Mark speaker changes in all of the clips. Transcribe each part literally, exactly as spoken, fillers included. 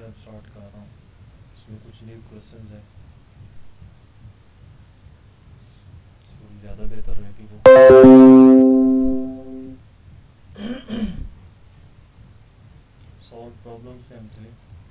Speaker 1: मैं अब स्टार्ट कर रहा हूँ। इसमें कुछ न्यू क्वेश्चन है, थोड़ी ज़्यादा बेहतर रहेगी वो। सॉल्व प्रॉब्लम्स में हम थे।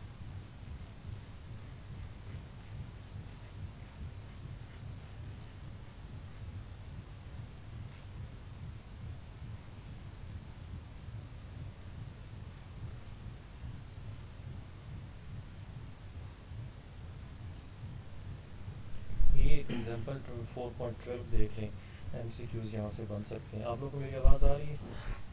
Speaker 1: ये एक एग्जांपल फोर पॉइंट ट्वेल्व देख लें, एमसीक्यूज यहाँ से बन सकते हैं। आप लोगों को मेरी आवाज़ आ रही है?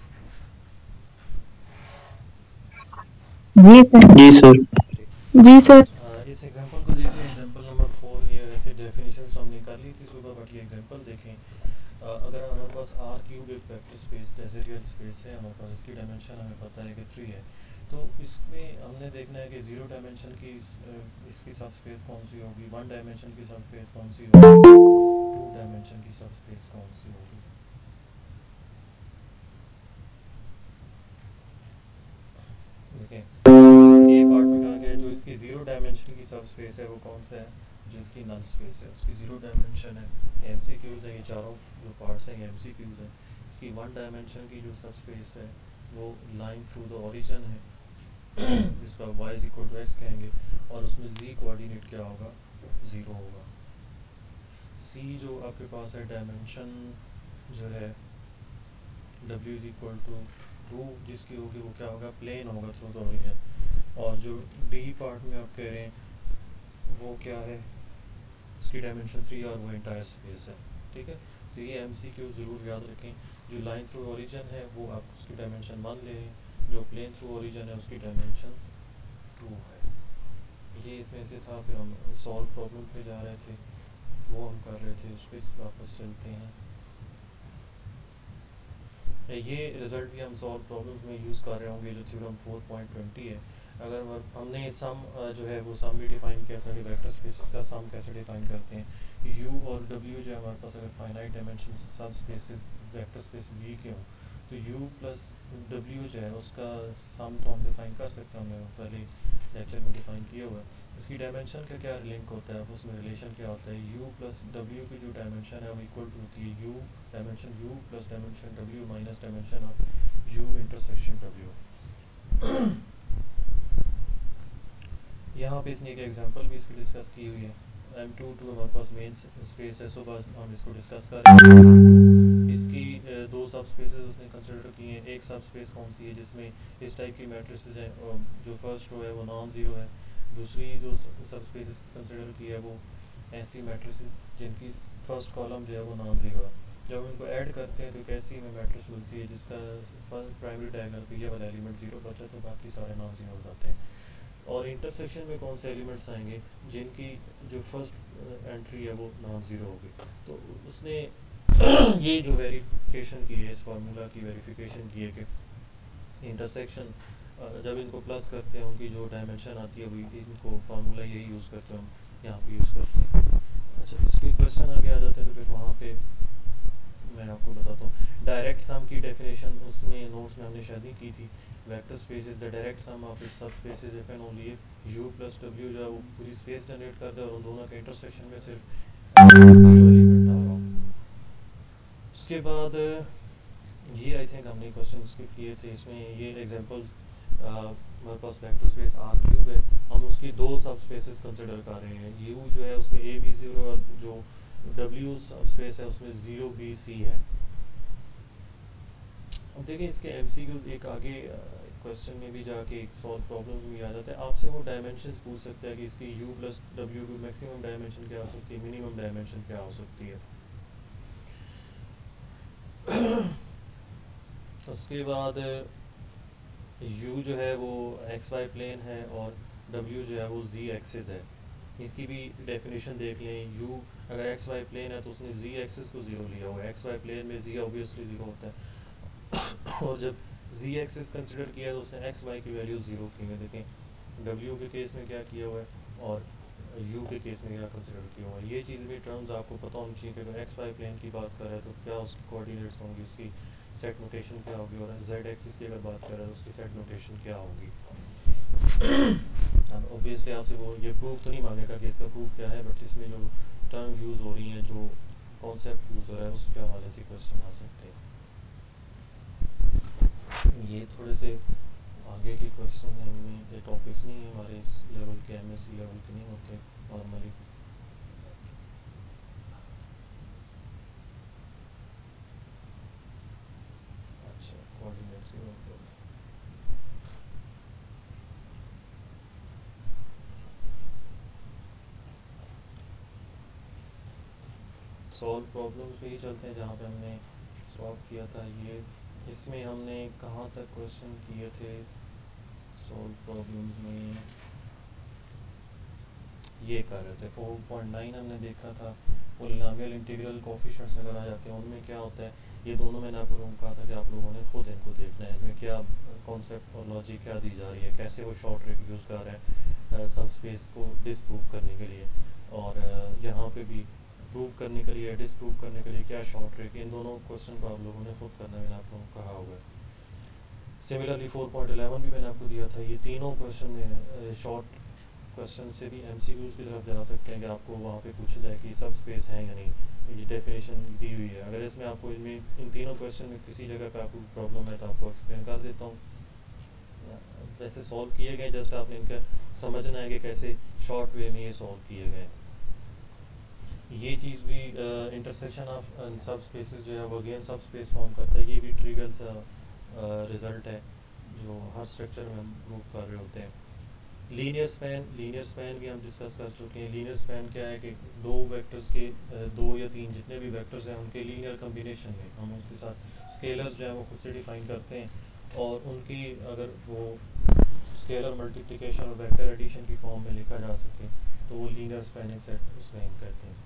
Speaker 2: जी सर।
Speaker 3: जी सर।
Speaker 2: जी सर।
Speaker 1: आ, इस एग्जांपल को देखें, एग्जांपल नंबर फोर। ये वैसे डेफिनेशंस तो हमने कर ली थी सुबह, बट ये एग्जांपल देखें। आ, अगर हमारे पास आर क्यूब एक वेक्टर स्पेस जैसे रियल स्पेस है, हमारे पास इसकी डायमेंशन हमें पता है कि थ्री है, तो इसमें हमने देखना है कि जीरो डायमेंशन की इस, इसकी सब स्पेस कौन सी होगी, वन डायमेंशन की सब स्पेस कौन सी होगी, टू डायमेंशन की सब स्पेस कौन सी होगी। देखें ए पार्ट में कहा गया है जो इसकी जीरो डायमेंशन की सब स्पेस है वो कौन सा है, जो इसकी नल स्पेस है उसकी जीरो डायमेंशन है। एमसीक्यूज है ये चारों जो पार्ट्स हैं, ये एमसीक्यूज हैं। इसकी वन डायमेंशन की जो सब स्पेस है वो लाइन थ्रू द ओरिजिन है, जिसका y is equal to x कहेंगे, और उसमें z कोऑर्डिनेट क्या होगा, ज़ीरो होगा। c जो आपके पास है डायमेंशन जो है w is equal to two, जिसकी होगी वो क्या होगा, प्लेन होगा थ्रू द ओरिजिन। और जो d पार्ट में आप कह रहे हैं वो क्या है, उसकी डायमेंशन थ्री और वो इंटायर स्पेस है। ठीक है, तो ये एम सी क्यू ज़रूर याद रखें। जो लाइन थ्रू ओरिजिन है वो आप उसकी डायमेंशन वन ले लें, जो प्लेन थ्रू ओरिजिन है उसकी डायमेंशन टू है। ये इसमें से था। फिर हम सॉल्व प्रॉब्लम पे जा रहे थे, वो हम कर रहे थे, उस पर वापस चलते हैं। ये रिज़ल्ट भी हम सॉल्व प्रॉब्लम्स में यूज़ कर रहे होंगे, जो थ्योरम फोर पॉइंट ट्वेंटी है। अगर हमने सम जो है वो सम भी डिफाइन किया था कि वेक्टर स्पेसेस का सम कैसे डिफाइन करते हैं। यू और डब्ल्यू जो है हमारे पास अगर finite dimension subspaces vector space V के हों, तो यू प्लस डब्ल्यू जो है उसका सम तो हम डिफाइन कर सकते हैं, हमने पहले लेक्चर में डिफाइन किया हुआ है। इसकी डायमेंशन का क्या लिंक होता है, उसमें रिलेशन क्या होता है, यू प्लस डब्ल्यू की जो डायमेंशन है वो इक्वल टू होती है U dimension U plus dimension W minus dimension of U intersection W. यहाँ पे इसने एक एग्जांपल भी इसकी डिस्कस की हुई है। एम टू टू हमारे पास मेन स्पेस है, सुबह हम इसको डिस्कस करेंगे। इसकी दो सब स्पेसेस उसने कंसिडर की हैं। एक सब स्पेस कौन सी है जिसमें इस टाइप की मैट्रिसेस हैं, जो फर्स्ट रो है वो नॉन ज़ीरो है। दूसरी जो सब स्पेस कंसिडर की है वो ऐसी मैट्रिसेस जिनकी फर्स्ट कॉलम जो है वो नॉन ज़ीरो है। जब इनको ऐड करते हैं तो एक ऐसी हमें मैट्रिक्स मिलती है जिसका फर्स्ट प्राइमरी डायगोनल पे ये वाला एलिमेंट जीरो बचा, तो बाकी सारे नॉन ज़ीरो हो जाते हैं। और इंटरसेक्शन में कौन से एलिमेंट्स आएंगे जिनकी जो फर्स्ट एंट्री है वो नॉन ज़ीरो होगी। तो उसने ये जो वेरिफिकेशन की है, इस फार्मूला की वेरिफिकेशन की है कि इंटरसेक्शन जब इनको प्लस करते हैं उनकी जो डायमेंशन आती है वही इनको फार्मूला यही यूज़ करते हैं, हम यहाँ पे यूज़ करते हैं। अच्छा, इसके क्वेश्चन आगे आ जाते हैं तो फिर वहाँ पे मैं आपको बताता हूँ। डायरेक्ट सम की डेफिनेशन उसमें नोट्स में हमने शादी की थी। Vector space is the direct sum of its subspaces if and only if U plus W जो है वो पूरी स्पेस जनरेट कर दे और उन दोनों के इंटरसेक्शन में सिर्फ जीरो एलिमेंट आ रहा हो। उसके बाद ये आई थिंक हमने क्वेश्चन स्किप किए थे। इसमें ये एग्जांपल्स हमारे पास वेक्टर स्पेस आर क्यूब है, हम उसकी दो सब स्पेसेस कंसिडर कर रहे हैं। यू जो है उसमें ए बी ज़ीरो और जो डब्ल्यू सब स्पेस है उसमें ज़ीरो बी सी है। अब देखिए इसके एमसीक्यूज एक आगे क्वेश्चन में भी जाके एक सॉल्व प्रॉब्लम में आ जाता है। आपसे वो डायमेंशंस पूछ सकता है कि इसकी यू प्लस डब्ल्यू की मैक्सिमम डायमेंशन क्या हो सकती है, मिनिमम डायमेंशन क्या हो सकती है। उसके बाद यू जो है वो एक्स वाई प्लेन है और डब्ल्यू जो है वो जी एक्सिस है। इसकी भी डेफिनेशन देख लें। यू अगर एक्स वाई प्लेन है तो उसने जी एक्सिस को ज़ीरो लिया हुआ है, एक्स वाई प्लेन में जी ऑब्वियसली ज़ीरो होता है। और जब जी एक्सिस कंसिडर किया तो उसने एक्स वाई की वैल्यू ज़ीरो की है। देखें डब्ल्यू के केस में क्या किया हुआ है और यू के केस में क्या कंसिडर किया हुआ है। ये चीज़ भी टर्म्स आपको पता होनी चाहिए कि अगर एक्स वाई प्लेन की बात कर रहे हैं तो क्या उसकी कोऑर्डिनेट्स होंगी, उसकी सेट नोटेशन क्या होगी, और जेड एक्सिस की अगर बात कर रहे हैं तो उसकी सेट नोटेशन क्या होगी। ऑब्वियसली आपसे वो ये प्रूफ तो नहीं मांगेगा कि इसका प्रूफ क्या है, बट इसमें जो टर्म यूज़ हो रही हैं, जो कॉन्सेप्ट यूज़ हो रहा है, उसके हवाले से क्वेश्चन आ सकते हैं। ये थोड़े से आगे के क्वेश्चन हैं, इनमें ये टॉपिक्स नहीं है हमारे इस लेवल के, एम एस सी लेवल के नहीं होते नॉर्मली। अच्छा, कोऑर्डिनेट्स भी होते हैं। सॉल्व प्रॉब्लम्स पे ही चलते हैं जहाँ पे हमने सॉल्व किया था। ये इसमें हमने कहाँ तक क्वेश्चन किए थे सॉल्व प्रॉब्लम्स में, ये कर रहे थे फोर पॉइंट नाइन हमने देखा था। पोलिनोमियल इंटीग्रल कोफिशिएंट्स अगर आ जाते हैं उनमें क्या होता है, ये दोनों मैंने आप लोगों को कहा था कि आप लोगों ने खुद इनको देखना है, इसमें क्या कॉन्सेप्ट और लॉजिक क्या दी जा रही है, कैसे वो शॉर्ट ट्रिक यूज़ कर रहे हैं सब स्पेस को डिसप्रूव करने के लिए, और यहाँ पे भी प्रूव करने के लिए, डिसप्रूव करने के लिए क्या शॉर्ट ट्रिक, इन दोनों क्वेश्चन को आप लोगों ने खुद करना, मैंने आप लोगों को कहा हुआ है। सिमिलरली फोर पॉइंट इलेवन भी मैंने आपको दिया था। ये तीनों क्वेश्चन में शॉर्ट क्वेश्चन से भी एमसीक्यूज की तरफ जा सकते हैं कि आपको वहाँ पे पूछा जाए कि सब स्पेस है या नहीं, ये डेफिनेशन दी हुई है। अगर इसमें आपको इनमें इन तीनों क्वेश्चन में किसी जगह पे आपको प्रॉब्लम है तो आपको एक्सप्लेन कर देता हूँ। वैसे सॉल्व किए गए, जस्ट आपने इनका समझना है कि कैसे शॉर्ट वे में ये सॉल्व किए गए। ये चीज़ भी इंटरसेक्शन ऑफ सब स्पेसेस जो है वो अगेन सब स्पेस फॉर्म करता है। ये भी ट्रिवियल सा रिजल्ट है जो हर स्ट्रक्चर में हम प्रूव कर रहे होते हैं। लीनियर स्पैन, लीनियर स्पैन भी हम डिस्कस कर चुके हैं। लीनियर स्पैन क्या है कि दो वेक्टर्स के दो या तीन जितने भी वेक्टर्स हैं उनके लीनियर कम्बिनेशन में हम उसके साथ स्केलर्स जो है वो खुद से डिफाइन करते हैं, और उनकी अगर वो स्केलर मल्टीप्लिकेशन और वेक्टर एडिशन की फॉर्म में लिखा जा सके तो वो लीनियर स्पैनिंग सेट उसमें हम कहते हैं।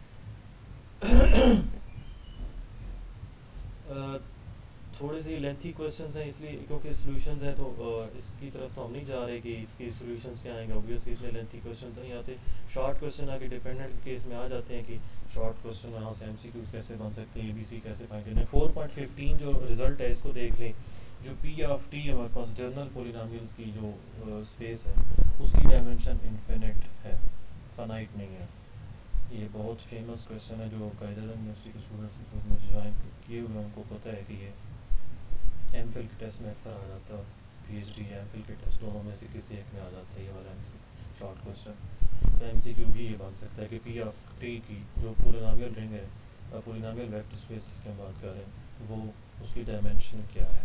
Speaker 1: uh, थोड़े से लेंथी क्वेश्चंस हैं इसलिए क्योंकि सॉल्यूशंस हैं तो uh, इसकी तरफ तो हम नहीं जा रहे कि इसके सॉल्यूशंस क्या आएंगे। ऑब्वियसली इसमें लेंथी क्वेश्चन तो नहीं आते। शॉर्ट क्वेश्चन आगे डिपेंडेंट केस में आ जाते हैं कि शॉर्ट क्वेश्चन यहाँ से एमसीक्यूज कैसे बन सकते हैं, एबीसी कैसे फाइंड करना है। फोर पॉइंट फिफ्टीन जो रिजल्ट है इसको देख लें। जो पी ऑफ टी हमारे पास जर्नल पोलिनोमियल्स की जो स्पेस uh, है उसकी डायमेंशन इन्फिनिट है, फाइनाइट नहीं है। ये बहुत फेमस क्वेश्चन है जो कायदा यूनिवर्सिटी के स्टूडेंट्स में ज्वाइन किए हुए उनको पता है कि ये एम फिल के टेस्ट में अक्सर आ जाता है, P H D M Phil के टेस्ट दोनों में से किसी एक में आ जाता है ये वाला एम सी शॉर्ट क्वेश्चन। तो एम सी क्यू भी ये बन सकता है कि पी ऑफ टी की जो पोलिनोमियल रिंग है, पोलिनोमियल वेक्टर स्पेस जिसकी हम बात कर रहे हैं, वो उसकी डायमेंशन क्या है।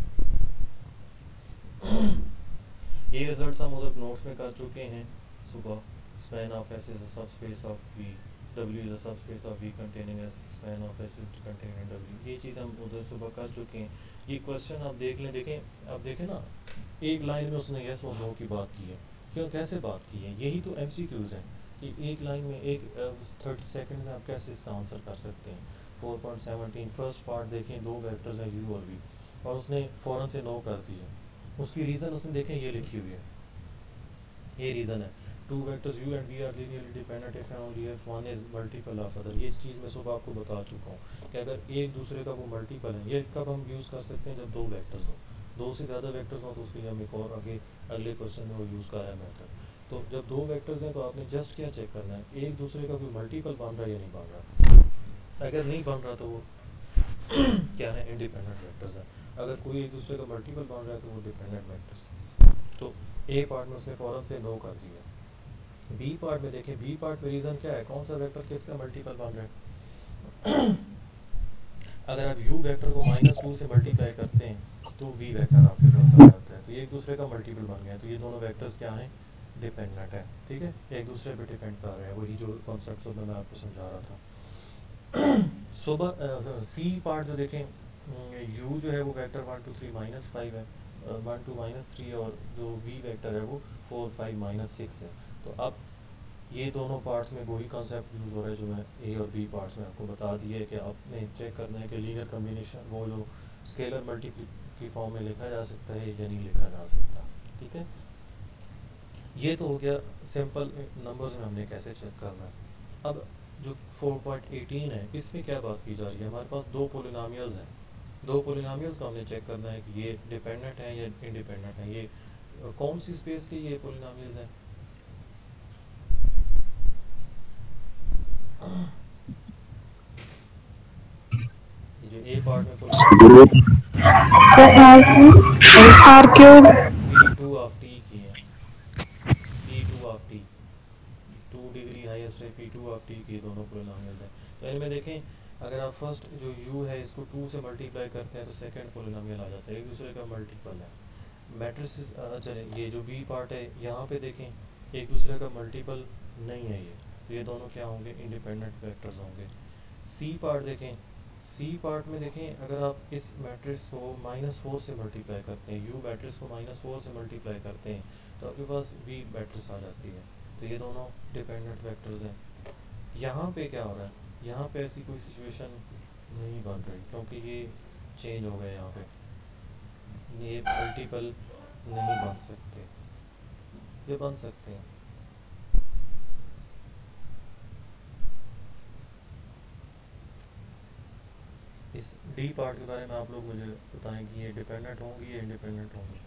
Speaker 1: ये रिजल्ट्स हम उधर नोट्स में कर चुके हैं सुबह। Span of S is a subspace of V, W is a subspace of V containing S, span of S is containing W। ये चीज़ हम उधर सुबह कर चुके हैं। ये क्वेश्चन आप देख लें, देखें आप देखें ना, एक लाइन में उसने यस और नो की बात की है। क्यों, कैसे बात की है, यही तो एमसीक्यूज हैं कि एक लाइन में एक थर्टी सेकंड में आप कैसे इसका आंसर कर सकते हैं। Four point seventeen first part देखें, दो वेक्टर्स हैं यू और वी, और उसने फ़ौरन से नो कर दिया। उसकी रीज़न उसने देखें ये लिखी हुई है, ये रीज़न है two vectors u and v are linearly dependent if and only if one is multiple of other। ये इस चीज़ में सुबह आपको बता चुका हूँ कि अगर एक दूसरे का वो मल्टीपल है, ये कब हम यूज़ कर सकते हैं, जब दो वेक्टर्स हों, दो से ज़्यादा वेक्टर्स हों तो उसके लिए हम एक और आगे अगले क्वेश्चन में वो यूज़ कर रहे हैं मेथड। तो जब दो वेक्टर्स हैं तो आपने जस्ट क्या चेक करना है, एक दूसरे का कोई मल्टीपल बन रहा है या नहीं बन रहा। अगर नहीं बन रहा तो वो क्या है, इंडिपेंडेंट वेक्टर्स है। अगर कोई एक दूसरे का मल्टीपल बन रहा है तो वो डिपेंडेंट वेक्टर्स है। तो ए पार्ट में उसने फ़ौरन से नो कर दिया। बी पार्ट में देखें, बी पार्ट में रीज़न क्या है, कौन सा वेक्टर किसका मल्टीपल बन रहा है। अगर आप u वेक्टर को माइनस टू से मल्टीप्लाई करते हैं तो v वेक्टर आपके पास आ जाता है, तो ये एक दूसरे का मल्टीपल बन गया। तो ये दोनों वेक्टर्स क्या हैं, डिपेंडेंट है, ठीक है, एक दूसरे पे डिपेंड कर रहे हैं। वही जो कॉन्सेप्ट सुबह मैं आपको समझा रहा था। सुबह सी पार्ट जो देखें, u जो है वो vector one two three minus five है, वन टू माइनस थ्री, और जो v वेक्टर है वो फोर फाइव माइनस सिक्स है। तो अब ये दोनों पार्ट्स में वही कॉन्सेप्ट यूज़ हो रहा है जो मैं ए और बी पार्ट्स में आपको बता दिए कि आपने चेक करना है कि लीनियर कम्बिनेशन वो जो स्केलर मल्टीप्ली की फॉर्म में लिखा जा सकता है या नहीं लिखा जा सकता, ठीक है। ये तो हो गया सिंपल नंबर्स में हमने कैसे चेक करना है। अब जो फोर पॉइंट एटीन है इसमें क्या बात की जा रही है, हमारे पास दो पोलिनोमियल्स हैं, दो पोलिनोमियल्स को हमने चेक करना है कि ये डिपेंडेंट है या इंडिपेंडेंट है। ये कौन सी स्पेस के ये पोलिनोमियल्स हैं, पार्ट में पुल
Speaker 2: sir R cube
Speaker 1: P two of T की है, P two of T, two degree highest है, पी टू ऑफ टी की दोनों पोलिनोमियल्स हैं। तो इनमें देखें अगर आप फर्स्ट जो u है इसको टू से मल्टीप्लाई करते हैं तो सेकंड पोलिनोमियल आ जाता है, एक दूसरे का मल्टीपल है। मैट्रिसेस चले ये जो b पार्ट है यहाँ पे देखें एक दूसरे का मल्टीपल नहीं है ये, तो ये दोनों क्या होंगे, इंडिपेंडेंट वेक्टर्स होंगे। सी पार्ट देखें, सी पार्ट में देखें अगर आप इस मैट्रिक्स को माइनस फोर से मल्टीप्लाई करते हैं, यू मैट्रिक्स को माइनस फोर से मल्टीप्लाई करते हैं तो आपके पास वी मैट्रिक्स आ जाती है, तो ये दोनों डिपेंडेंट वेक्टर्स हैं। यहाँ पे क्या हो रहा है, यहाँ पे ऐसी कोई सिचुएशन नहीं बन रही क्योंकि ये चेंज हो गया, यहाँ पे ये मल्टीपल नहीं बन सकते, ये बन सकते हैं। इस डी पार्ट के बारे में आप लोग मुझे बताएं कि ये डिपेंडेंट होंगी या इंडिपेंडेंट होंगी।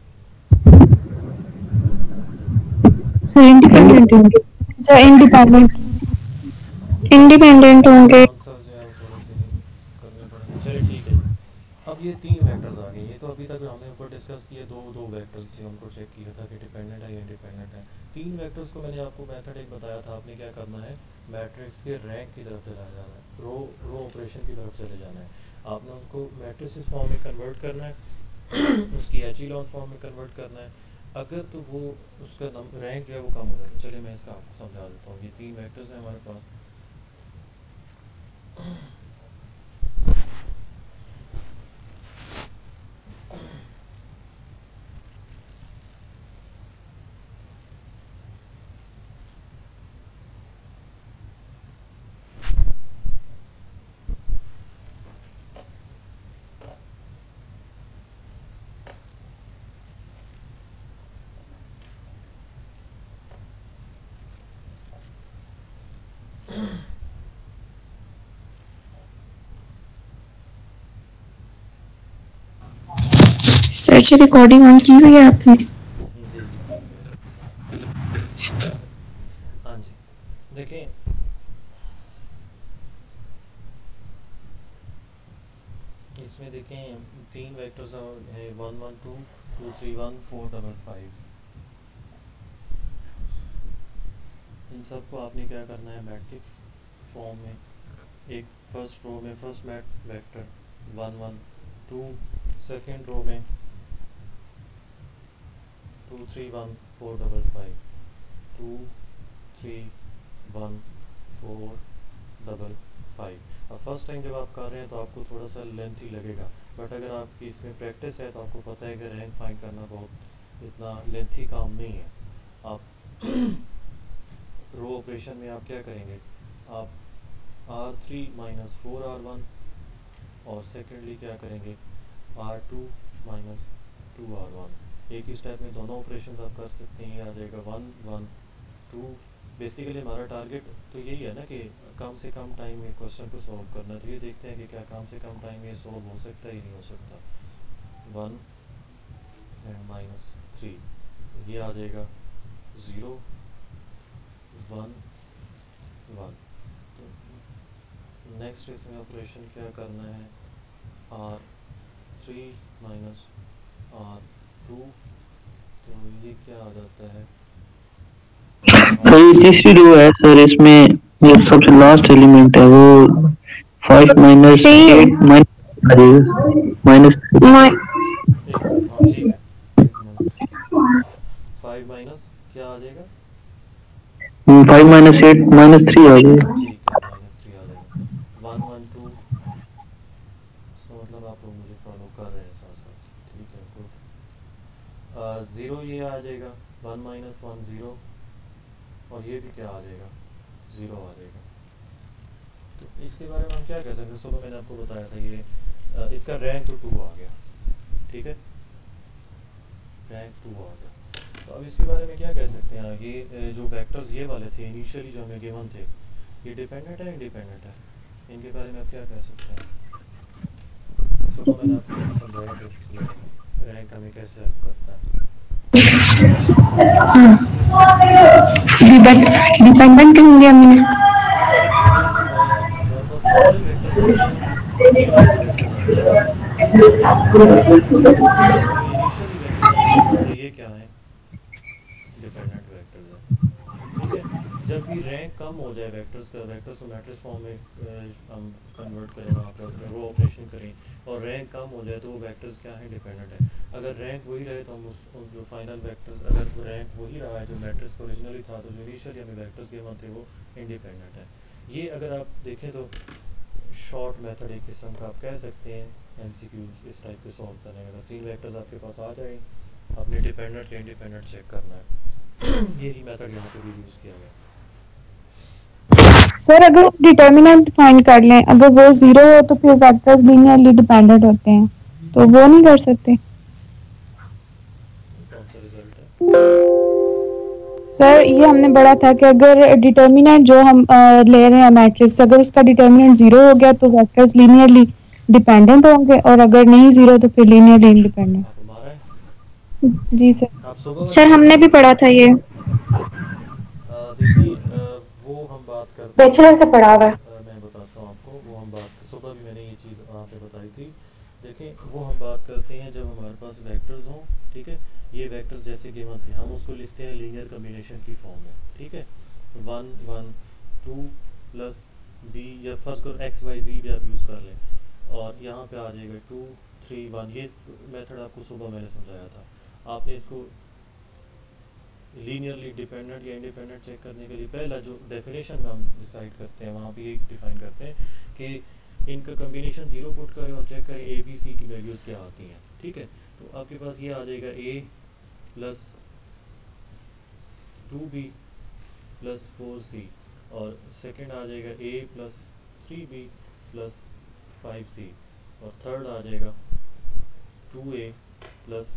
Speaker 2: सर इंडिपेंडेंट होंगे, सर इंडिपेंडेंट इंडिपेंडेंट होंगे।
Speaker 1: आंसर जो है वो थोड़े से करने पड़ेंगे। चलिए ठीक है, अब ये तीन वेक्टर्स आ गए, ये तो अभी तक हमने ऊपर डिस्कस किए दो दो वेक्टर्स थे, उनको चेक किया था कि डिपेंडेंट है या इंडिपेंडेंट है। तीन वेक्टर्स को मैंने आपको मेथड एक बताया था, आपने क्या करना है, मैट्रिक्स के रैंक की तरफ चला जाना है, रो रो ऑपरेशन की तरफ चले जाना है, आपने उनको मैट्रिसेस फॉर्म में कन्वर्ट करना है उसकी एचीलॉन फॉर्म में कन्वर्ट करना है। अगर तो वो उसका रैंक जो है वो कम हो जाता है। चलिए मैं इसका आपको समझा देता हूँ। ये तीन वेक्टर्स हैं हमारे पास,
Speaker 2: सर जी रिकॉर्डिंग ऑन की हुई है आपने?
Speaker 1: जी हाँ जी। देखें इसमें देखें तीन वेक्टर्स हैं, one one two two three one four double five. इन सबको आपने क्या करना है, मैट्रिक्स फॉर्म में, एक फर्स्ट रो में फर्स्ट मैट vector one one two, second row में two three one four double five, two three one four double five. अब फर्स्ट टाइम जब आप कर रहे हैं तो आपको थोड़ा सा लेंथ ही लगेगा, बट अगर आपकी इसमें प्रैक्टिस है तो आपको पता है कि रैंक फाइंड करना बहुत इतना लेंथी काम नहीं है। आप रो ऑपरेशन में आप क्या करेंगे, आप R three minus four R one और सेकेंडली क्या करेंगे R two minus two R one. एक ही स्टेप में दोनों ऑपरेशन आप कर सकते हैं। आ जाएगा वन वन टू। बेसिकली हमारा टारगेट तो यही है ना कि कम से कम टाइम में क्वेश्चन को सॉल्व करना, तो ये देखते हैं कि क्या कम से कम टाइम में सॉल्व हो सकता है या नहीं हो सकता। वन एंड माइनस थ्री, ये आ जाएगा ज़ीरो वन वन। तो नेक्स्ट इसमें ऑपरेशन क्या करना है, R three minus R two, तो ये क्या आ जाता है,
Speaker 3: तो ये तीसरी रो है सर, इसमें ये सबसे लास्ट एलिमेंट है वो five minus eight minus minus
Speaker 1: हाँ ठीक है, फाइव माइनस क्या आ जाएगा,
Speaker 3: five minus eight minus three आ जाएगा।
Speaker 1: ठीक है माइनस थ्री आ जाएगा। वन वन टू, इसका मतलब आप लोग मुझे फॉलो कर रहे हैं साथ साथ, ठीक है गुड। ज़ीरो ये आ जाएगा, वन माइनस वन ज़ीरो, और ये भी क्या आ जाएगा, ज़ीरो आ जाएगा। तो इसके बारे में हम क्या कह सकते हैं, सुबह मैंने आपको बताया था ये आ, इसका रैंक तो टू आ गया, ठीक है, रैंक टू आ गया। तो अब इसके बारे में क्या कह सकते हैं, ये जो वेक्टर्स ये वाले थे इनिशियली जो हमें गिवन थे, ये डिपेंडेंट है इंडिपेंडेंट है, इनके बारे में आप क्या कह सकते हैं। सुबह मैंने आपको समझाया कि रैंक हमें कैसे हेल्प करता है।
Speaker 2: डिपेंडेंट होंगे हमने
Speaker 1: हमारे पास टोटल वेक्टर्स कितने हैं, चार वेक्टर्स आ गए, इनिशियली वेक्टर्स हमने देखा था ये क्या है, डिपेंडेंट वेक्टर्स है, ठीक है। जब भी रैंक कम हो जाए वेक्टर्स का, वेक्टर्स को मैट्रिक्स फॉर्म में अ, हम कन्वर्ट करें, वहाँ पे रो ऑपरेशन करें और रैंक कम हो जाए तो वो वेक्टर्स क्या है, डिपेंडेंट है। अगर रैंक वही रहे तो हम उस उस जो फाइनल वेक्टर्स, अगर रैंक वही रहा है जो मैट्रिक्स ओरिजिनली था, तो जो इनिशियली हमें वेक्टर्स गिवन थे वो इंडिपेंडेंट है। ये अगर आप देखें तो शॉर्ट मेथड एक किस्म का आप कह सकते हैं एमसीक्यूज इस टाइप के सॉल्व करने का। तीन वेक्टर्स आपके पास आ जाए, आपने डिपेंडेंट या इंडिपेंडेंट चेक करना है। यही मेथड यहाँ पे भी यूज़ किया गया।
Speaker 2: सर अगर डिटर्मिनेंट फाइंड कर लें, अगर वो जीरो हो तो फिर वेक्टर्स लीनियरली डिपेंडेंट होते हैं, तो वो नहीं कर सकते।
Speaker 1: कौन सा रिजल्ट है?
Speaker 2: सर ये हमने पढ़ा था कि अगर डिटर्मिनेंट जो हम अ, ले रहे हैं मैट्रिक्स, अगर उसका डिटर्मिनेंट जीरो हो गया तो वेक्टर्स लीनियरली डिपेंडेंट होंगे, और अगर नहीं जीरो तो फिर लीनियरली इंडिपेंडेंट।
Speaker 1: आप हमारा है?
Speaker 2: जी सर।
Speaker 1: आप सुबह
Speaker 2: सर हमने भी पढ़ा था ये,
Speaker 1: अ, देखिए अ, वो हम बात करते हैं,
Speaker 2: बैचलर से पढ़ा हुआ है।
Speaker 1: अ, मैं बताता हूँ आपको, वो हम बात सुबह भी मैंने ये चीज़ वहाँ पे बताई थी। देखें वो हम बात करते हैं जब हमारे पास वेक्टर्स हों, ठीक है। ये वेक्टर्स जैसे गिवन थे हम उसको लिखते हैं लीनियर कम्बिनेशन की फॉर्म में, ठीक है। One one two plus B, या फर्स्ट करो एक्स वाई जी भी आप यूज़ कर लें, और यहाँ पे आ जाएगा टू थ्री वन। ये मेथड आपको सुबह मैंने समझाया था। आपने इसको लीनियरली डिपेंडेंट या इंडिपेंडेंट चेक करने के लिए पहला जो डेफिनेशन में हम डिसाइड करते हैं वहाँ पे ये डिफाइन करते हैं कि इनका कम्बिनेशन जीरो पुट करें और चेक करें ए बी सी की वैल्यूज़ क्या आती हैं, ठीक है। तो आपके पास ये आ जाएगा A plus two B plus four C, और सेकंड आ जाएगा A plus three B plus five C, और थर्ड आ जाएगा two A plus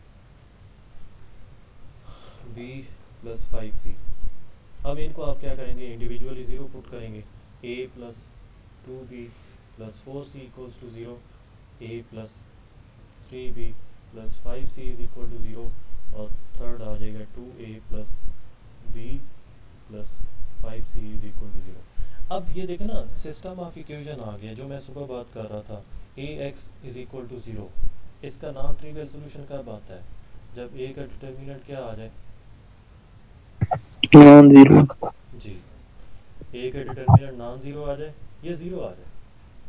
Speaker 1: B plus five C. अब इनको आप क्या करेंगे, इंडिविजुअली ज़ीरो पुट करेंगे, A plus two B plus four C equals to zero, A plus three B plus five C is equal to zero, और third आ जाएगा two A plus B plus five C is equal to zero. अब ये देखें ना, system of equation आ गया जो मैं सुबह बात कर रहा था, A X is equal to zero. इसका नॉन ट्रिवियल सोल्यूशन कब आता है, जब ए का डिटर्मिनेंट क्या आ जाए,
Speaker 3: नॉन जीरो।
Speaker 1: जी, ए का डिटर्मिनेंट नॉन जीरो आ जाए या जीरो आ जाए।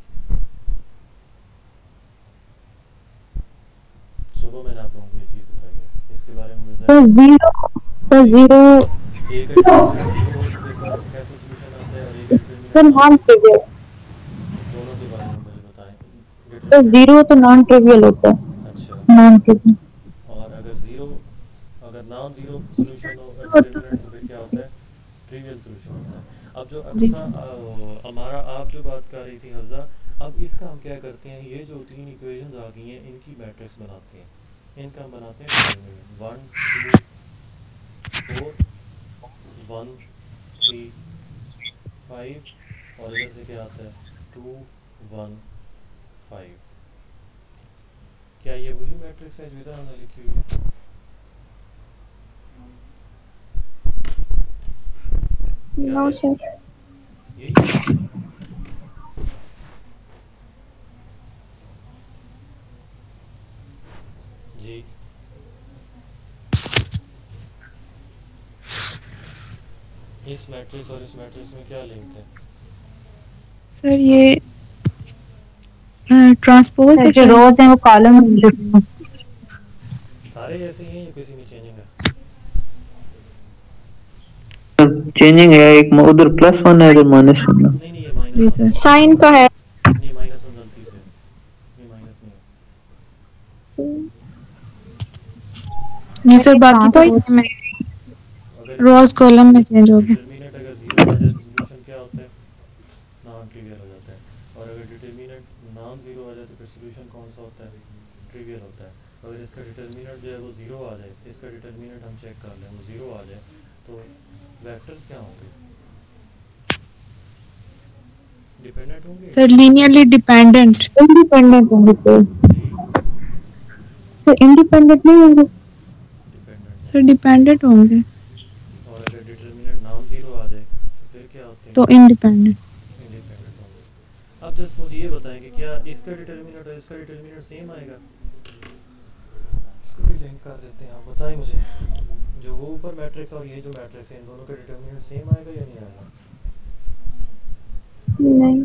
Speaker 1: सुबह मैंने आप लोगों को ये चीज़ बताई है, इसके बारे में मुझे
Speaker 2: sir zero, sir zero
Speaker 1: A का डिटर्मिनेंट जीरो हो तो फिर कैसे कैसे सोल्यूशन आता है, और ए का
Speaker 2: सर
Speaker 1: डिटर्मिनेंट
Speaker 2: नॉन ट्रिवियल।
Speaker 1: दोनों के बारे में मुझे बताएं।
Speaker 2: सर
Speaker 1: डिटर्मिनेंट
Speaker 2: जीरो तो नॉन ट्रिवियल होता है,
Speaker 1: अच्छा,
Speaker 2: नॉन ट्रिवियल।
Speaker 1: और अगर ज़ीरो, अगर नॉन ज़ीरो सोल्यूशन हो डिटर्मिनेंट तो फिर क्या होता है, ट्रिवियल सोल्यूशन होता है। अब जो
Speaker 2: जी
Speaker 1: अक्सर अ, हमारा आप जो बात कर रही थी हफ्जा, अब इसका हम क्या करते हैं, ये जो तीन इक्वेशंस आ गई हैं इनकी मैट्रिक्स बनाते हैं, इनका हम बनाते हैं one two four one three five, और इधर से क्या आता है टू वन फाइव। क्या ये वही मैट्रिक्स है जो इधर हमने लिखी हुई है? क्या
Speaker 2: नो
Speaker 1: है?
Speaker 2: सर।
Speaker 1: यही है? जी, इस मैट्रिक्स और इस मैट्रिक्स में क्या लिंक है?
Speaker 2: सर ये ट्रांसपोज है, जो रोज है वो कॉलम है।
Speaker 1: सारे ऐसे ही हैं या किसी में चेंजिंग है?
Speaker 3: चेंजिंग है, एक उधर प्लस वन है, इधर माइनस वन है।
Speaker 1: नहीं नहीं, ये माइनस
Speaker 2: जी
Speaker 1: वन
Speaker 2: सर,
Speaker 1: है,
Speaker 2: साइन तो है।
Speaker 1: नहीं माइनस वन गलती से, ये माइनस नहीं है।
Speaker 2: जी सर, बाकी तो सेम है,
Speaker 1: अगर
Speaker 2: रोज कॉलम में चेंज हो गया।
Speaker 1: डिटर्मिनेंट अगर जीरो आ जाए तो सोल्यूशन क्या होता है, नॉन ट्रिवियल हो जाता है, और अगर डिटर्मिनेंट नॉन जीरो आ जाए तो फिर सोल्यूशन कौन सा होता है, ट्रिवियल होता है। अगर इसका डिटर्मिनेंट जो है वो जीरो आ जाए, इसका डिटर्मिनेंट हम चेक कर लें वो जीरो आ जाए, तो वेक्टर्स क्या होंगे, डिपेंडेंट होंगे।
Speaker 2: सर लीनियरली डिपेंडेंट, इंडिपेंडेंट होंगे सर।
Speaker 1: जी,
Speaker 2: सर इंडिपेंडेंट नहीं होंगे
Speaker 1: डिपेंडेंट।
Speaker 2: सर, डिपेंडेंट होंगे।
Speaker 1: और अगर डिटर्मिनेंट नॉन जीरो आ जाए तो फिर क्या होते हैं,
Speaker 2: तो इंडिपेंडेंट।
Speaker 1: इंडिपेंडेंट होंगे। अब जस्ट मुझे ये बताएं कि क्या इसका डिटर्मिनेंट और इसका डिटर्मिनेंट सेम आएगा? इसको भी लिंक कर देते हैं। आप बताएं मुझे, जो वो ऊपर मैट्रिक्स और ये जो मैट्रिक्स है इन दोनों का डिटर्मिनेंट सेम आएगा या नहीं आएगा?
Speaker 2: नहीं।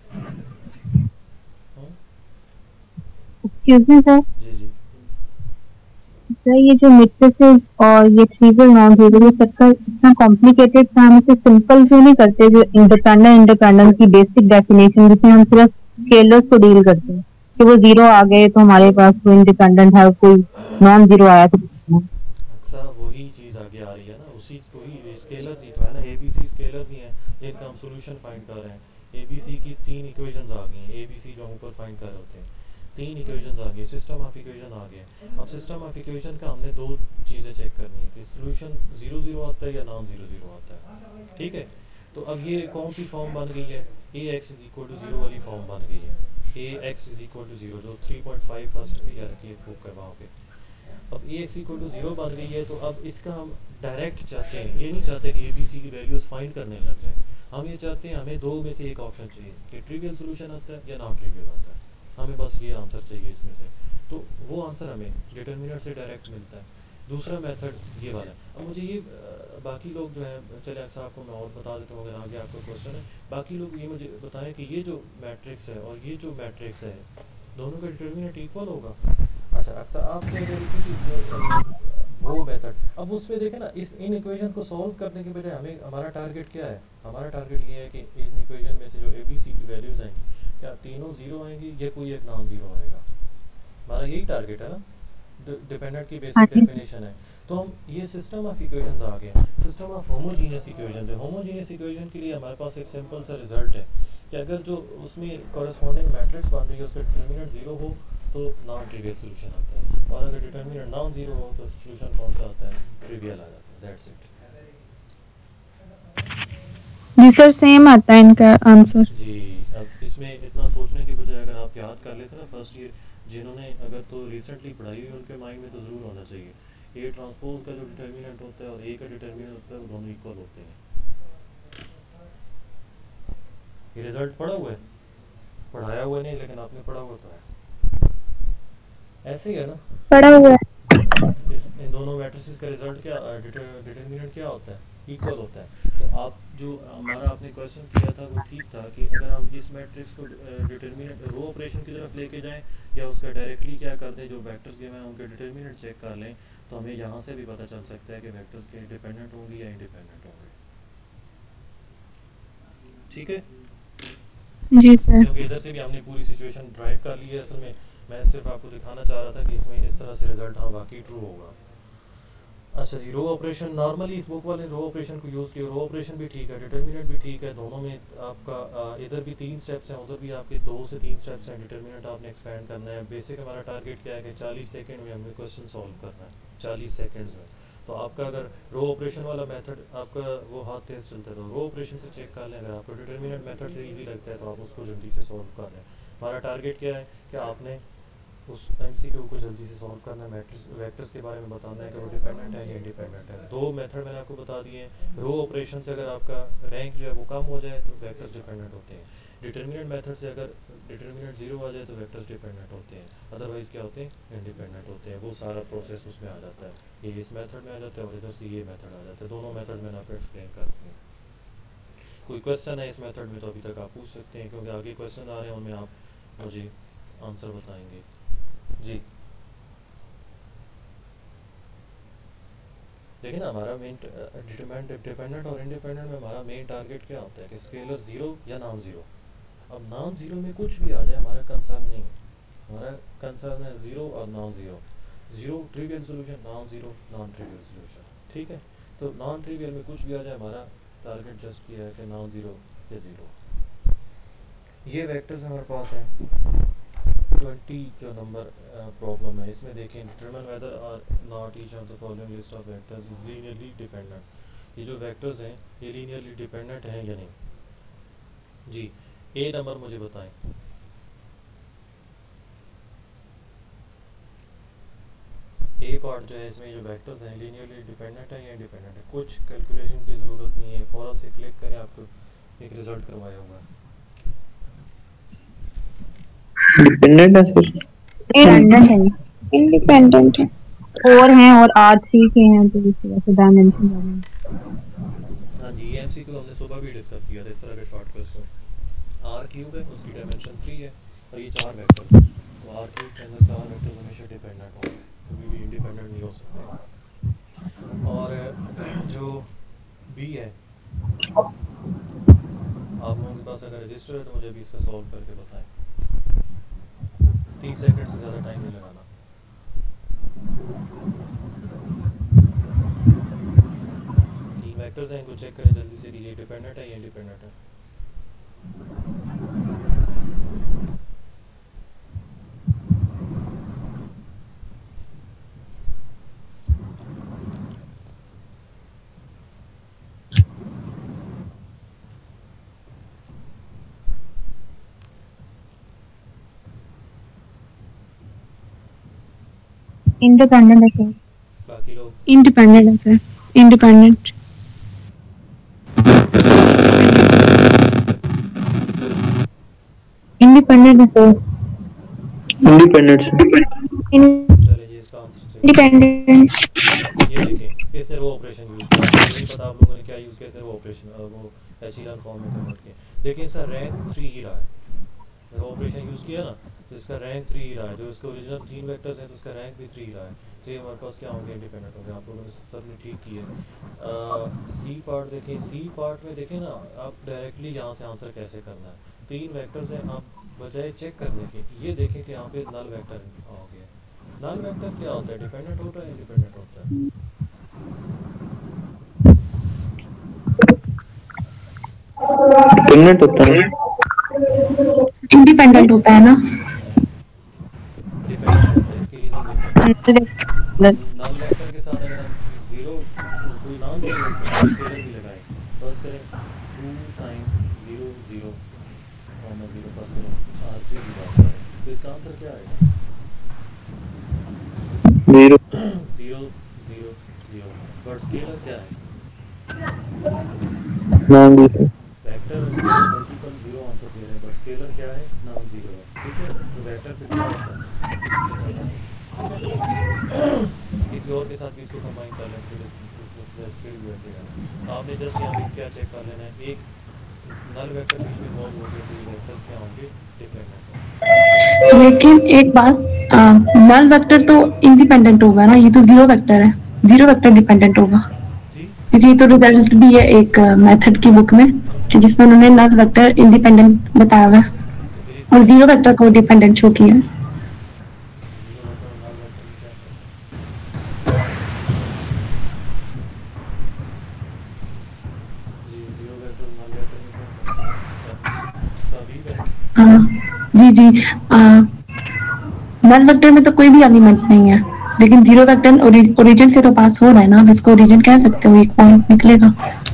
Speaker 1: हाँ?
Speaker 2: एक्सक्यूज मी सर,
Speaker 1: जी जी
Speaker 2: सर ये जो मैट्रिसेस और ये ट्रिवियल नॉन ट्रिवियल ये सबका इतना कॉम्प्लिकेटेड था, हम इसे सिंपल क्यों नहीं करते? जो इंडिपेंडेंट इंडिपेंडेंट की बेसिक डेफिनेशन जिसमें हम सिर्फ स्केलर्स को डील करते हैं कि वो जीरो आ गए तो हमारे पास कोई इंडिपेंडेंट है, कोई नॉन जीरो आया तो
Speaker 1: अच्छा वही चीज़ आगे आ रही है ना, उसी वही स्केलर्स ही तो है ना, एबीसी स्केलर्स ही हैं जिनका हम सॉल्यूशन फाइंड कर रहे हैं। एबीसी की तीन इक्वेशंस आ गई हैं, एबीसी जो हम ऊपर फाइंड कर रहे होते हैं, तीन इक्वेशंस आ गई, सिस्टम ऑफ इक्वेशन आ गया। अब सिस्टम ऑफ इक्वेशन का हमने दो चीज़ें चेक करनी है कि सॉल्यूशन जीरो जीरो आता है या नॉन जीरो जीरो आता है। ठीक है, तो अब ये कौन सी फॉर्म बन गई है? A X is equal to zero वाली फॉर्म बन गई है। A X is equal to zero जो three point five first year की प्रूफ कर वहाँ पे। अब A X equal to zero बन गई है, तो अब इसका हम डायरेक्ट चाहते हैं, ये नहीं चाहते कि ए बी सी की वैल्यूज फाइंड करने लग जाए। हम ये चाहते हैं हमें दो में से एक ऑप्शन चाहिए कि ट्रिवियल सोल्यूशन आता है या नॉन ट्रिवियल आता है, हमें बस ये आंसर चाहिए इसमें से। तो वो आंसर हमें डिटर्मिनेंट से डायरेक्ट मिलता है। दूसरा मेथड ये वाला है। अब मुझे ये अ, बाकी लोग जो है, चले अक्सर आपको मैं और बता देता हूँ अगर आगे आपका क्वेश्चन है। बाकी लोग ये मुझे बताएं कि ये जो मैट्रिक्स है और ये जो मैट्रिक्स है दोनों का डिटर्मिनेंट इक्वल होगा। अच्छा अक्सर आप कह रहे थे कि जो, वो मेथड, अब उसमें देखें ना, इस इन इक्वेशन को सॉल्व करने के बजाय हमें हमारा टारगेट क्या है? हमारा टारगेट ये है कि इन इक्वेशन में से जो ए बी सी की वैल्यूज आएंगी क्या तीनों जीरो आएंगी या कोई एक नॉन जीरो आएगा? हमारा यही टारगेट है ना, डिपेंडेंट की बेसिक डेफिनेशन है। तो हम ये सिस्टम ऑफ इक्वेशंस आ गए, सिस्टम ऑफ होमोजीनियस इक्वेशन है। होमोजीनियस इक्वेशन के लिए हमारे पास एक सिंपल सा रिजल्ट है कि अगर जो उसमें कॉरेस्पॉन्डिंग मैट्रिक्स बन रही है उसका डिटर्मिनेंट जीरो हो तो नॉन ट्रिवियल सोल्यूशन आता है, और अगर डिटर्मिनेंट नॉन जीरो हो तो सोल्यूशन कौन सा आता है? ट्रिवियल आ जाता है। That's it.
Speaker 2: जी सर सेम आता है इनका आंसर।
Speaker 1: जी, अब इसमें इतना सोचने के बजाय अगर आप याद कर लेते ना फर्स्ट ईयर जिन्होंने अगर तो रिसेंटली पढ़ाई हुई उनके माइंड में तो ज़रूर होना चाहिए ए ट्रांसपोज का जो डिटर्मिनेंट होता है और ए का डिटर्मिनेंट होता है वो दोनों इक्वल होते हैं। ये रिजल्ट पढ़ा हुआ है, पढ़ाया हुआ नहीं लेकिन आपने पढ़ा हुआ तो है, ऐसे ही है ना?
Speaker 2: पढ़ा हुआ है।
Speaker 1: इस इन दोनों मैट्रिसेस का रिजल्ट क्या, डिटर्मिनेंट क्या होता है? इक्वल होता है। तो आप जो हमारा आपने क्वेश्चन किया था वो ठीक था कि अगर हम इस मैट्रिक्स को डिटर्मिनेंट रो ऑपरेशन की तरफ लेके जाएं या उसका डायरेक्टली क्या कर दें, जो वेक्टर्स के हैं उनके डिटर्मिनेंट चेक कर लें, तो हमें यहाँ से भी पता चल सकता है कि वेक्टर्स के डिपेंडेंट होंगे या इंडिपेंडेंट होंगे। ठीक है,
Speaker 2: जी सर।
Speaker 1: क्योंकि इधर से भी हमने पूरी सिचुएशन ड्राइव कर ली है। असल में मैं सिर्फ आपको दिखाना चाह रहा था कि इसमें इस तरह से रिजल्ट हाँ वाकई ट्रू होगा। अच्छा जी, रो ऑपरेशन नॉर्मली इस बुक वाले रो ऑपरेशन को यूज़ किया, रो ऑपरेशन भी ठीक है, डिटर्मिनेंट भी ठीक है, दोनों में आपका आ, इधर भी तीन स्टेप्स हैं, उधर भी आपके दो से तीन स्टेप्स हैं। डिटर्मिनेंट आपने एक्सपेंड करना है। बेसिक हमारा टारगेट क्या है कि चालीस सेकंड में हमें क्वेश्चन सॉल्व करना है, चालीस सेकंड्स में। तो आपका अगर रो ऑपरेशन वाला मेथड आपका वो हाथ तेज चलता है तो रो ऑपरेशन से चेक कर लें, अगर आपको डिटर्मिनेंट मेथड से ईजी लगता है तो आप उसको जल्दी से सॉल्व कर लें। हमारा टारगेट क्या है कि आपने उस एमसीक्यू को जल्दी से सॉल्व करना है, मैट्रिक्स वेक्टर्स के बारे में बताना है कि वो डिपेंडेंट है या इंडिपेंडेंट है। दो मेथड मैंने आपको बता दिए हैं। रो ऑपरेशन से अगर आपका रैंक जो है वो कम हो जाए तो वेक्टर्स डिपेंडेंट होते हैं। डिटर्मिनेंट मेथड से अगर डिटर्मिनेंट जीरो आ जाए तो वेक्टर्स डिपेंडेंट होते हैं, अदरवाइज क्या होते हैं? इंडिपेंडेंट होते हैं। वो सारा प्रोसेस उसमें आ जाता है, ये इस मेथड में आ जाता है और इधर से ये मेथड आ जाता है। दोनों मेथड मैंने आपको एक्सप्लेन कर दिए। कोई क्वेश्चन है इस मेथड में तो अभी तक आप पूछ सकते हैं, क्योंकि आगे क्वेश्चन आ रहे हैं उनमें आप मुझे आंसर बताएंगे। जी देखिए ना, हमारा मेन डिटरमिनेंट डिपेंडेंट और इंडिपेंडेंट में हमारा मेन टारगेट क्या होता है कि स्केलर जीरो या नॉन जीरो। अब नॉन जीरो में कुछ भी आ जाए हमारा कंसर्न नहीं है, हमारा कंसर्न है जीरो और non zero. Zero trivial solution, non zero non trivial solution. ठीक है, तो नॉन ट्रिवियल में कुछ भी आ जाए हमारा टारगेट जस्ट किया है कि नॉन जीरो या जीरो। ये वेक्टर्स हमारे पास हैं ट्वेंटी जो नंबर प्रॉब्लम है, इसमें देखें determine whether or not each of the following list of vectors is linearly dependent. ये जो वेक्टर्स हैं ये लीनियरली डिपेंडेंट हैं या नहीं। जी ए नंबर मुझे बताएं। ए पार्ट जो है इसमें जो वेक्टर्स हैं लीनियरली डिपेंडेंट है या इंडिपेंडेंट है? कुछ कैलकुलेशन की ज़रूरत नहीं है, फौरन से क्लिक करें, आपको एक रिजल्ट करवाया हुआ है।
Speaker 3: डिपेंडेंट है सर।
Speaker 2: डिपेंडेंट है, इंडिपेंडेंट है और हैं और आर थ्री के हैं तो इस वजह से डायमेंशन ज्यादा है।
Speaker 1: हाँ जी, ये एमसीक्यू हमने सुबह भी डिस्कस किया था इस तरह के शॉर्ट क्वेश्चन। आर क्यूब है, उसकी डायमेंशन थ्री है और ये चार वेक्टर्स हैं, तो आर क्यूब के अंदर चार वेक्टर्स हमेशा डिपेंडेंट होंगे, कभी भी इंडिपेंडेंट नहीं हो सकते। और जो बी है, आप लोगों के पास अगर रजिस्टर है तो मुझे अभी इसका सॉल्व करके बताएं, तीस सेकंड से ज़्यादा टाइम नहीं लगाना। तीन वेक्टर्स हैं, इनको चेक करें जल्दी से कि ये डिपेंडेंट है या इंडिपेंडेंट है।
Speaker 2: इंडिपेंडेंट है सर,
Speaker 1: बाकी लोग
Speaker 2: इंडिपेंडेंट है सर, इंडिपेंडेंट इंडिपेंडेंट है सर,
Speaker 3: इंडिपेंडेंट सर।
Speaker 1: चले ये इसका आंसर
Speaker 2: इंडिपेंडेंट
Speaker 1: ये देखें किसने रो ऑपरेशन यूज़ किया, मुझे नहीं पता आप लोगों ने क्या यूज़ किया इसने रो ऑपरेशन वो एचीलन फॉर्म में कन्वर्ट किया। देखिए इसका रैंक थ्री ही रहा है, रो ऑपरेशन यूज़ किया ना तो इसका रैंक थ्री ही रहा है, जो इसके ओरिजिनल तीन वेक्टर्स हैं तो इसका रैंक भी थ्री रहा है, तो ये हमारे पास क्या होंगे, इंडिपेंडेंट होंगे। आप लोगों ने सब ने ठीक किया। सी पार्ट देखें, सी पार्ट में देखें ना आप डायरेक्टली यहाँ से आंसर कैसे करना है, तीन वेक्टर्स हैं, आप बजाय चेक करने के ये देखें कि यहाँ पे नल वेक्टर हो गया। नल वेक्टर क्या होता है, डिपेंडेंट होता है इंडिपेंडेंट होता है?
Speaker 3: डिपेंडेंट होता है,
Speaker 2: इंडिपेंडेंट होता है ना,
Speaker 1: डिपेंडेंट होता है, इसकी रीजन देखें। नल वेक्टर के साथ अगर हम जीरो कोई नॉन जीरो स्केलर भी लगाएं, फर्स्ट करें two time zero zero comma zero, first करें आर थ्री की बात करें तो इसका आंसर क्या आएगा,
Speaker 3: zero
Speaker 1: zero zero zero. But scalar क्या है,
Speaker 3: नॉन जीरो।
Speaker 1: वेक्टर और स्केलर मल्टीपल जीरो आंसर दे रहे हैं, बट स्केलर क्या है, नॉन जीरो है, ठीक है। तो वेक्टर फिर क्या होता है, किसी और के साथ भी इसको कंबाइन कर लें, फिर फिर भी वैसे करना। आपने जस्ट यहाँ पे क्या चेक कर लेना है, एक नल वेक्टर बीच में इन्वॉल्व हो गए तो ये वेक्टर्स क्या होंगे, डिपेंडेंट।
Speaker 2: लेकिन एक बात, नल वेक्टर तो इंडिपेंडेंट होगा ना, ये तो जीरो वेक्टर है, जीरो वेक्टर डिपेंडेंट होगा क्योंकि ये तो रिजल्ट भी है एक मेथड की बुक में जिसमें उन्होंने नल वेक्टर इंडिपेंडेंट बताया हुआ है और जीरो वेक्टर को डिपेंडेंट शो किया है। हाँ जी जी, नल वेक्टर में तो कोई भी एलिमेंट नहीं है, लेकिन जीरो वेक्टर ओरिजिन से तो पास हो रहा है ना, अब इसको ओरिजिन कह सकते हो, एक पॉइंट निकलेगा।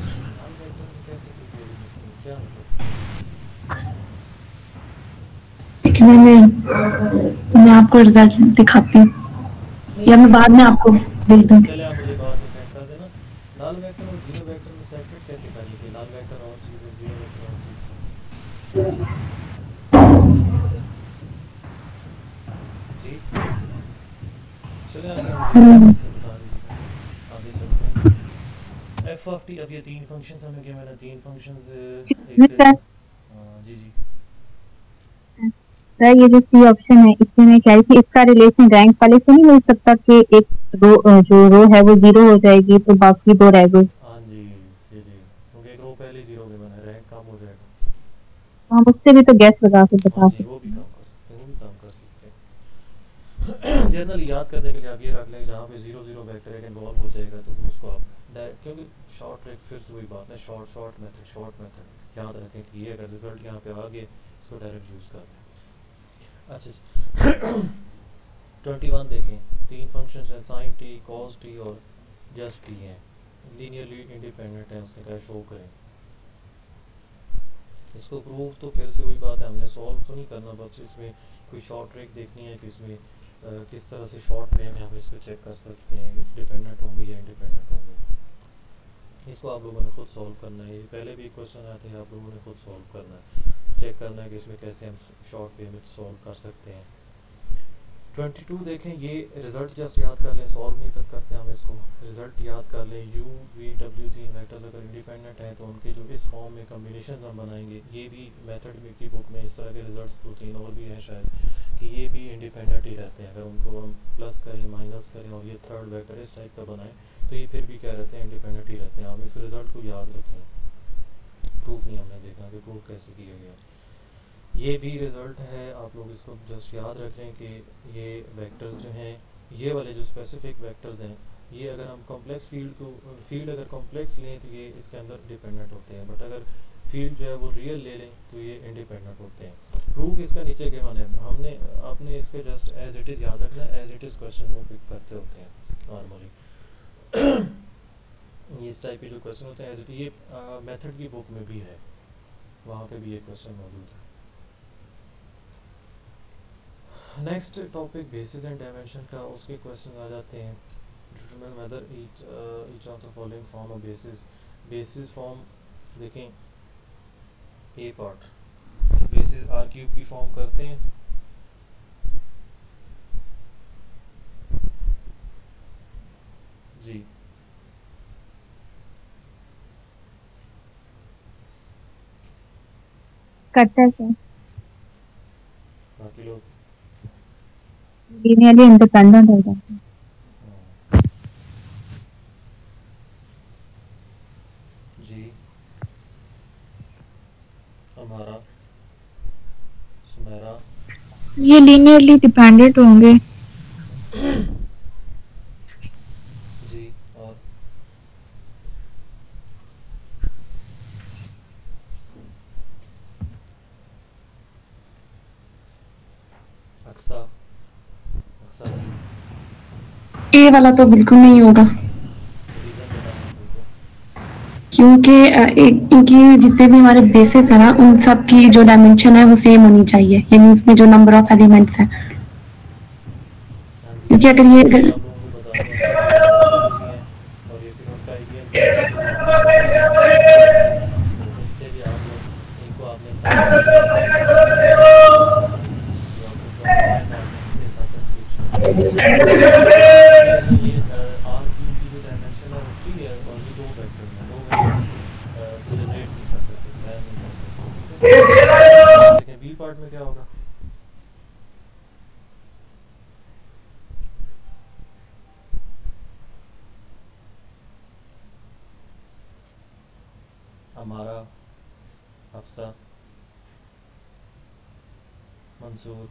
Speaker 2: मैं मैं आपको रिजल्ट दिखाती हूँ या मैं बाद में आपको भेज दूँ।
Speaker 1: चले आप मुझे बाद में सेंड कर देना। नल वेक्टर और जीरो वेक्टर में सेपरेट कैसे करेंगे, नल वेक्टर और चीज़ जीरो वेक्टर और चीज़। जी चले आप बता दीजिए, आगे चलते हैं। एफ ऑफ टी, अब ये तीन फंक्शंस हमें क्या, मैंने तीन फंक्शंस जी जी
Speaker 2: सर ये जो सी ऑप्शन है इसमें मैं कह रही थी इसका रिलेशन रैंक वाले से नहीं हो सकता कि एक रो जो रो है वो जीरो हो जाएगी तो बाकी दो रह गए।
Speaker 1: हाँ जी जी जी, क्योंकि एक रो पहले जीरो में बना है, रैंक कम हो जाएगा।
Speaker 2: हम उससे भी तो गैस लगा के बता
Speaker 1: हाँ जी,
Speaker 2: सकते
Speaker 1: वो भी काम कर सकते हैं, वो भी काम कर सकते हैं। जनरली याद करने के लिए आप ये रख लें, जहाँ पे जीरो जीरो वेक्टर एक इन्वॉल्व हो जाएगा तो उसको आप डायरेक्ट, क्योंकि शॉर्ट ट्रिक फिर से वही बात है, short short method short method याद रखें कि ये अगर रिजल्ट यहाँ पे आ गए इसको डायरेक्ट यूज़ कर लें। अच्छा ट्वेंटी वन देखें, तीन फंक्शंस हैं, साइन टी, कॉस टी और जस्ट टी हैं, लीनियरली इंडिपेंडेंट है, उसने कहा शो करें। इसको प्रूव तो फिर से वही बात है, हमने सॉल्व तो नहीं करना, बस इसमें कोई शॉर्ट ट्रिक देखनी है कि इसमें किस तरह से शॉर्ट वे में हम इसको चेक कर सकते हैं डिपेंडेंट होंगे या इंडिपेंडेंट होंगे। इसको आप लोगों ने खुद सॉल्व करना है, ये पहले भी क्वेश्चन आए थे, आप लोगों ने खुद सॉल्व करना है। चेक करना है कि इसमें कैसे हम शॉर्ट वे में सॉल्व कर सकते हैं। ट्वेंटी टू देखें, ये रिज़ल्ट जस्ट याद कर लें, सॉल्व नहीं तक करते हम इसको, रिज़ल्ट याद कर लें। यू वी डब्ल्यू तीन वेक्टर्स अगर इंडिपेंडेंट हैं तो उनके जो इस फॉर्म में कम्बिनेशन हम बनाएंगे, ये भी मेथड में की बुक में इस तरह के रिजल्ट्स दो तीन और भी हैं शायद, कि ये भी इंडिपेंडेंट ही रहते हैं। अगर उनको हम प्लस करें माइनस करें और ये थर्ड वेक्टर इस टाइप का बनाएं तो ये फिर भी क्या रहते हैं, इंडिपेंडेंट ही रहते हैं। आप इस रिज़ल्ट को याद रखें। प्रूफ नहीं हमने देखा कि प्रूफ कैसे किया गया। ये भी रिज़ल्ट है, आप लोग इसको जस्ट याद रखें कि ये वेक्टर्स जो हैं, ये वाले जो स्पेसिफिक वेक्टर्स हैं, ये अगर हम कॉम्प्लेक्स फील्ड को फील्ड अगर कॉम्प्लेक्स लें तो ये इसके अंदर डिपेंडेंट होते हैं, बट अगर फील्ड जो है वो रियल ले लें तो ये इंडिपेंडेंट होते हैं। प्रूफ इसका नीचे गिवन है, हमने आपने इसके जस्ट एज इट इज़ याद रखना है, एज इट इज़ क्वेश्चन वो पिक करते होते हैं नॉर्मली। ये इस टाइप के जो क्वेश्चन होते हैं एज इट, ये मेथड की बुक में भी है, वहाँ पे भी ये क्वेश्चन मौजूद है। Next topic basis and dimension का, उसके क्वेश्चन आ जाते हैं। Determine whether each each of the following form of basis, basis form देखें, A part basis R cube की फॉर्म करते हैं, जी
Speaker 2: करते हैं सर,
Speaker 1: बाकी लोग
Speaker 2: लीनियरली इंडिपेंडेंट हो जाते हैं।
Speaker 1: जी हमारा सुमेरा,
Speaker 2: ये लीनियरली डिपेंडेंट होंगे।
Speaker 1: जी और अक्सा, अक्सा जी
Speaker 4: ए वाला तो बिल्कुल नहीं होगा,
Speaker 1: रीज़न बताएं हमको।
Speaker 4: क्योंकि अ, एक- इनकी जितने भी हमारे बेसिस है ना, उन सब की जो डायमेंशन है वो सेम होनी चाहिए, यानी उसमें जो नंबर ऑफ एलिमेंट्स हैं,
Speaker 1: हाँ जी,
Speaker 4: क्योंकि अगर ये
Speaker 1: ये
Speaker 4: अगर
Speaker 1: आप लोगों को बता दूँ कि ये बहुत ज़रूरी है और ये फिर उनका आइडिया बेसिस पे भी डिपेंड करता है, तो इनसे भी आप लोग इनको आपने पढ़ना है, ये सारे जो आपको प्रॉब्लम है ना आपने इनसे साथ साथ पूछना है। ठीक है ना, ये आर क्यूब की जो डायमेंशन है वो थ्री है और ये दो वेक्टर हैं, दो वेक्टर को जनरेट नहीं कर सकते, स्पैन नहीं कर सकते। ठीक है, लेकिन बी पार्ट में क्या होगा, हमारा, हफ्सा, मंसूर,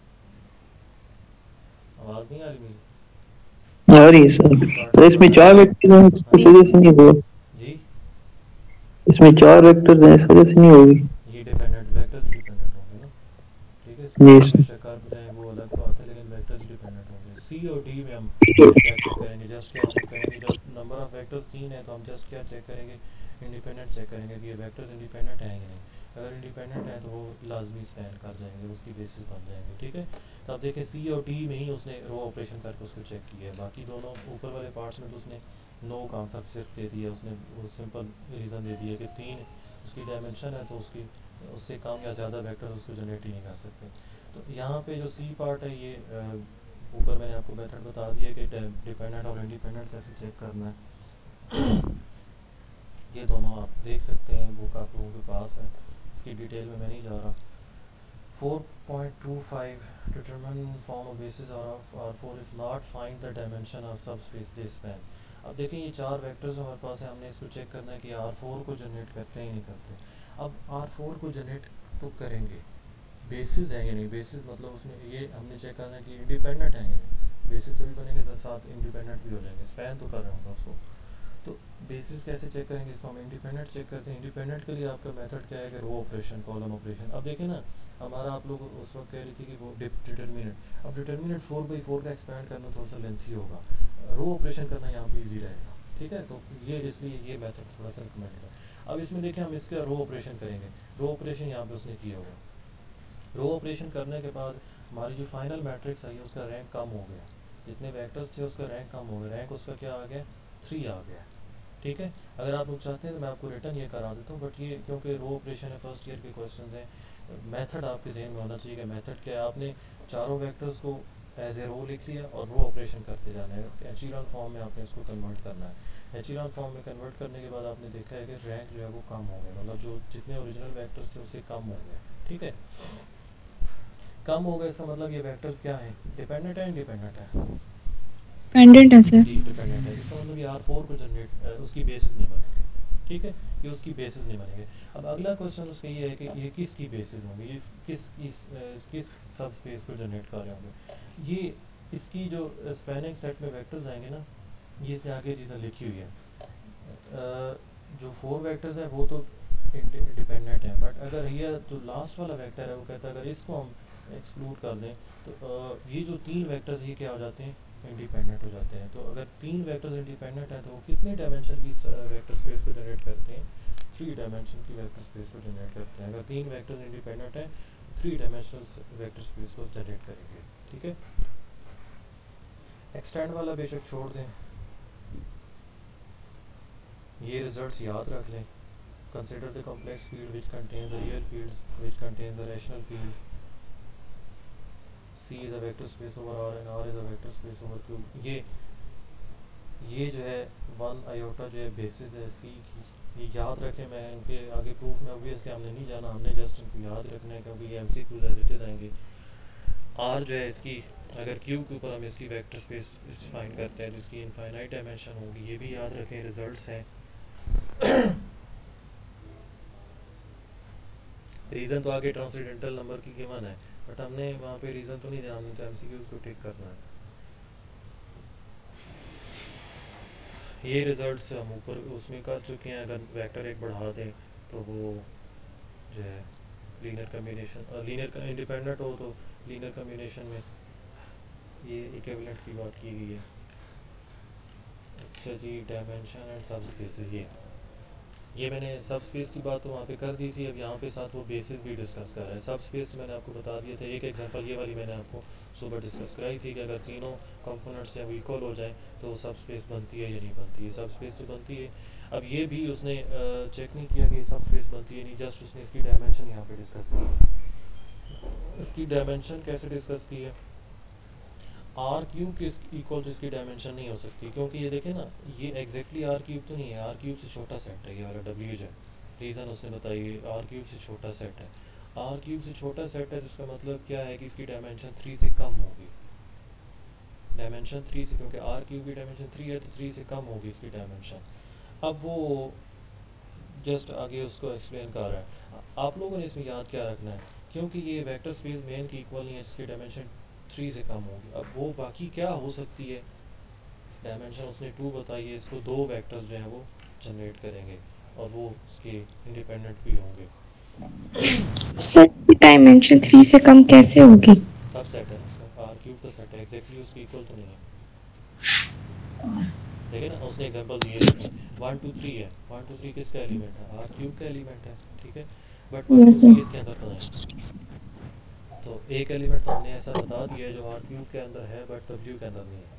Speaker 1: आवाज़ नहीं आ रही मेरी?
Speaker 3: आ रही है सर। तो इसमें चार वेक्टर्स हैं, इस वजह से नहीं होगा।
Speaker 1: जी
Speaker 3: इसमें चार वेक्टर्स हैं, इस वजह से नहीं होगी।
Speaker 1: ये डिपेंडेंट वेक्टर्स डिपेंडेंट होंगे ना, ठीक है,
Speaker 3: जी
Speaker 1: इसमें
Speaker 3: सर।
Speaker 1: बेशक आप जाए वो अलग बात है, लेकिन वेक्टर्स डिपेंडेंट होंगे। सी और डी में हम क्या चेक करेंगे, जस्ट क्या चेक करेंगे, जब नंबर ऑफ वेक्टर्स तीन है तो हम जस्ट क्या चेक करेंगे, इंडिपेंडेंट चेक करेंगे कि ये वेक्टर्स इंडिपेंडेंट हैं कि नहीं। अगर इंडिपेंडेंट है तो वो लाजमी स्पैन कर जाएंगे, उसकी बेसिस बन जाएंगे। ठीक है, तो अब देखें सी और डी में ही उसने रो ऑपरेशन करके उसको चेक किया है, बाकी दोनों ऊपर वाले पार्ट्स में तो उसने नो कॉन्सेप्ट सिर्फ दे दिया, उसने वो सिंपल रीज़न दे दिया कि तीन उसकी डायमेंशन है तो उसकी उससे कम या ज़्यादा वेक्टर उसको जनरेट ही नहीं कर सकते। तो यहाँ पे जो सी पार्ट है ये ऊपर मैंने आपको मेथड बता दिया कि डिपेंडेंट और इंडिपेंडेंट कैसे चेक करना है। ये दोनों आप देख सकते हैं, बुक आप लोगों के पास है, इसकी डिटेल में मैं नहीं जा रहा। Four point two five determine form of basis of R four if not find the dimension of subspace they span. अब देखें ये चार वेक्टर्स हमारे पास है, हमने इसको चेक करना है कि आर फोर को जनरेट करते हैं नहीं करते। अब आर फोर को जनरेट तो करेंगे, बेसिस है या नहीं, बेसिस मतलब उसमें ये हमने चेक करना है कि इंडिपेंडेंट है या नहीं, बेसिस तभी बनेंगे तो साथ इंडिपेंडेंट भी हो जाएंगे, स्पैन तो कर रहा हूँ उसको। तो बेसिस कैसे चेक करेंगे, इसको हम इंडिपेंडेंट चेक करते हैं। इंडिपेंडेंट के लिए आपका मेथड क्या है कि रो ऑपरेशन, कॉलम ऑपरेशन। अब देखें ना, हमारा आप लोग उस वक्त कह रही थी कि वो डिटरमिनेंट, अब डिटरमिनेंट फोर बाई फोर का एक्सपैंड करना थोड़ा सा लेंथी होगा, रो ऑपरेशन करना यहाँ पे इजी रहेगा। ठीक है, तो ये इसलिए ये मेथड थोड़ा सा रिकमेंडेड है। अब इसमें देखें हम इसका रो ऑपरेशन करेंगे, रो ऑपरेशन यहाँ पे उसने किया होगा। रो ऑपरेशन करने के बाद हमारी जो फाइनल मैट्रिक्स आई है उसका रैंक कम हो गया, जितने वेक्टर्स थे उसका रैंक कम हो गया, रैंक उसका क्या आ गया, थ्री आ गया। ठीक है, अगर आप लोग चाहते हैं तो मैं आपको रिटर्न ये करा देता हूँ, बट ये क्योंकि रो ऑपरेशन है, फर्स्ट ईयर के क्वेश्चन हैं, मेथड आपके जहन में होना चाहिए कि मेथड क्या है। आपने चारों वेक्टर्स को एज ए रो लिख लिया और रो ऑपरेशन करते जाना है, एचीलॉन फॉर्म में आपने इसको कन्वर्ट करना है। एचीलॉन फॉर्म में कन्वर्ट करने के बाद आपने देखा है कि रैंक जो है वो कम हो गया, मतलब जो जितने ओरिजिनल वेक्टर्स थे उससे कम हो गए, ठीक है। कम हो गए इसका मतलब ये वेक्टर्स क्या हैं, डिपेंडेंट है, इंडिपेंडेंट है,
Speaker 2: डिपेंडेंट है सर।
Speaker 1: डिपेंडेंट है। इसका मतलब ये आर फोर को जनरेट उसकी बेसिस नहीं बनेंगे, ठीक है, ये उसकी बेसिस नहीं बनेंगे। अब अगला क्वेश्चन उसका ये है कि ये किसकी बेसिस होंगे, ये किस किस किस सब स्पेस को जनरेट कर रहे होंगे। ये इसकी जो स्पैनिंग सेट में वेक्टर्स आएंगे ना, ये इसने आगे रीज़न लिखी हुई है। uh, जो फोर वेक्टर्स हैं वो तो डिपेंडेंट है, बट अगर ये जो लास्ट वाला वेक्टर है वो कहता है अगर इसको हम एक्सक्लूड कर दें तो uh, ये जो तीन वेक्टर्स ये क्या हो जाते हैं, इंडिपेंडेंट हो जाते हैं। तो अगर तीन वेक्टर्स इंडिपेंडेंट हैं तो वो कितने डायमेंशन की वेक्टर स्पेस को जनरेट करते हैं, थ्री डायमेंशन की वेक्टर स्पेस को जनरेट करते हैं। अगर तीन वेक्टर्स इंडिपेंडेंट हैं थ्री डायमेंशनल वेक्टर स्पेस को जनरेट करेंगे, ठीक है। एक्सटेंड वाला बेशक छोड़ दें, ये रिजल्ट्स याद रख लें। Consider the complex field which contains the real fields which contains the rational field. C is a vector space over R and R is a vector space over Q। ये ये जो है वन आयोटा जो है basis है C की, ये याद रखें। मैं इनके आगे प्रूफ में ऑब्वियस कि हमने नहीं जाना, हमने जस्ट इनको याद रखना है क्योंकि ये एमसीक्यूज एज इट इज आएंगे। R जो है इसकी, अगर Q के ऊपर हम इसकी वेक्टर स्पेस फाइंड करते हैं जिसकी इनफाइनाइट डायमेंशन होगी, ये भी याद रखें, रिजल्ट्स हैं। रीज़न तो आगे ट्रांसेंडेंटल नंबर की गिवन है, बट हमने वहाँ पे रीज़न तो नहीं दिया, हमने तो एमसीक्यूज को टिक करना है। ये रिजल्ट्स हम ऊपर उसमें कर चुके हैं। अगर वेक्टर एक बढ़ा दें तो वो जो है लीनियर कम्बिनेशन, लीनियर इंडिपेंडेंट हो तो लीनियर कम्बिनेशन में ये इक्विवेलेंट की बात की गई है। अच्छा जी, डायमेंशन एंड सब स्पेसेस, ये ये मैंने सब स्पेस की बात तो वहाँ पे कर दी थी। अब यहाँ पे साथ वो बेसिस भी डिस्कस कर रहा है। सब स्पेस तो मैंने आपको बता दिया था, एक एग्जांपल ये वाली मैंने आपको सुबह डिस्कस कराई थी कि अगर तीनों कंपोनेंट्स जब इक्वल हो जाएं तो सब स्पेस बनती है या नहीं बनती है। सब स्पेस तो बनती है। अब ये भी उसने चेक नहीं किया कि सब स्पेस बनती है नहीं, जस्ट उसने इसकी डायमेंशन यहाँ पर डिस्कस की। इसकी डायमेंशन कैसे डिस्कस की है, आर क्यूब के इक्वल जिसकी डायमेंशन नहीं हो सकती, क्योंकि ये देखें ना, ये एग्जैक्टली आर क्यूब तो नहीं है, आर क्यूब से छोटा सेट है ये वाला डब्ल्यू जो रीज़न उसने बताई, आर क्यूब से छोटा सेट है। आर क्यूब से छोटा सेट है जिसका मतलब क्या है कि इसकी डायमेंशन थ्री से कम होगी, डायमेंशन थ्री से, क्योंकि आर क्यूब की डायमेंशन थ्री है तो थ्री से कम होगी इसकी डायमेंशन। अब वो जस्ट आगे उसको एक्सप्लेन कर रहा है। आप लोगों ने इसमें याद क्या रखना है, क्योंकि ये वेक्टर स्पेस मेन की इक्वल नहीं है जिसकी डायमेंशन थ्री से कम होगी। अब वो बाकी क्या हो सकती है, डायमेंशन उसने टू बताई है, इसको दो वेक्टर्स जो हैं वो जनरेट करेंगे और वो उसके इंडिपेंडेंट भी होंगे।
Speaker 5: सर डायमेंशन थ्री से कम कैसे होगी?
Speaker 1: सब सेट है इसका, आर क्यूब का सेट है, एग्जैक्टली उसके इक्वल तो नहीं है। देखिए ना, उसने एग्जांपल दिए हैं, वन टू थ्री है, वन टू थ्री किसका एलिमेंट है, आर क्यूब का एलिमेंट है, ठीक है, बट वन टू थ्री इसके अंदर तो है। तो एक एलिमेंट तो हमने ऐसा बता दिया है जो आर क्यूब के अंदर है बट डब्ल्यू के अंदर नहीं है,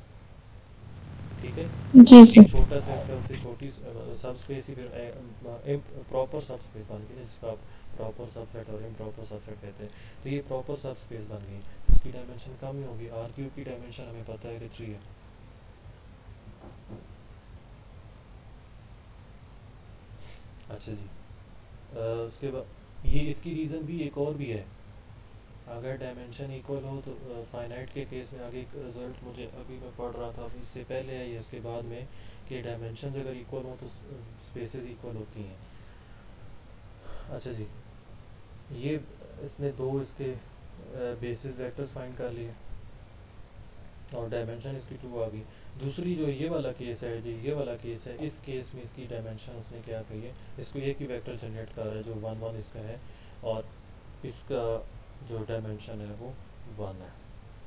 Speaker 1: ठीक है
Speaker 5: जी सर।
Speaker 1: छोटा सेट है, उससे छोटी सब स्पेस ही फिर प्रॉपर सब स्पेस बन गई, जिसको आप प्रॉपर सबसेट और इम्प्रॉपर सबसेट कहते हैं। तो ये प्रॉपर सब स्पेस बन गई, इसकी डायमेंशन कम ही होगी। आर क्यूब की डायमेंशन हमें पता है कि थ्री है। अच्छा जी, उसके बाद ये इसकी रीज़न भी एक और भी है, अगर डायमेंशन इक्वल हो तो फाइनाइट के केस में आगे एक रिजल्ट मुझे अभी मैं पढ़ रहा था, अभी इससे पहले है या इसके बाद में, कि डायमेंशन अगर इक्वल हो तो स्पेसेस इक्वल होती हैं। अच्छा जी, ये इसने दो इसके बेसिस वेक्टर्स फाइंड कर लिए और डायमेंशन इसकी टू आ गई। दूसरी जो ये वाला केस है जी, ये वाला केस है, इस केस में इसकी डायमेंशन उसने क्या कही है, इसको एक ही वेक्टर जनरेट कर रहा है जो वन वन इसका है और इसका जो डायमेंशन है वो वन है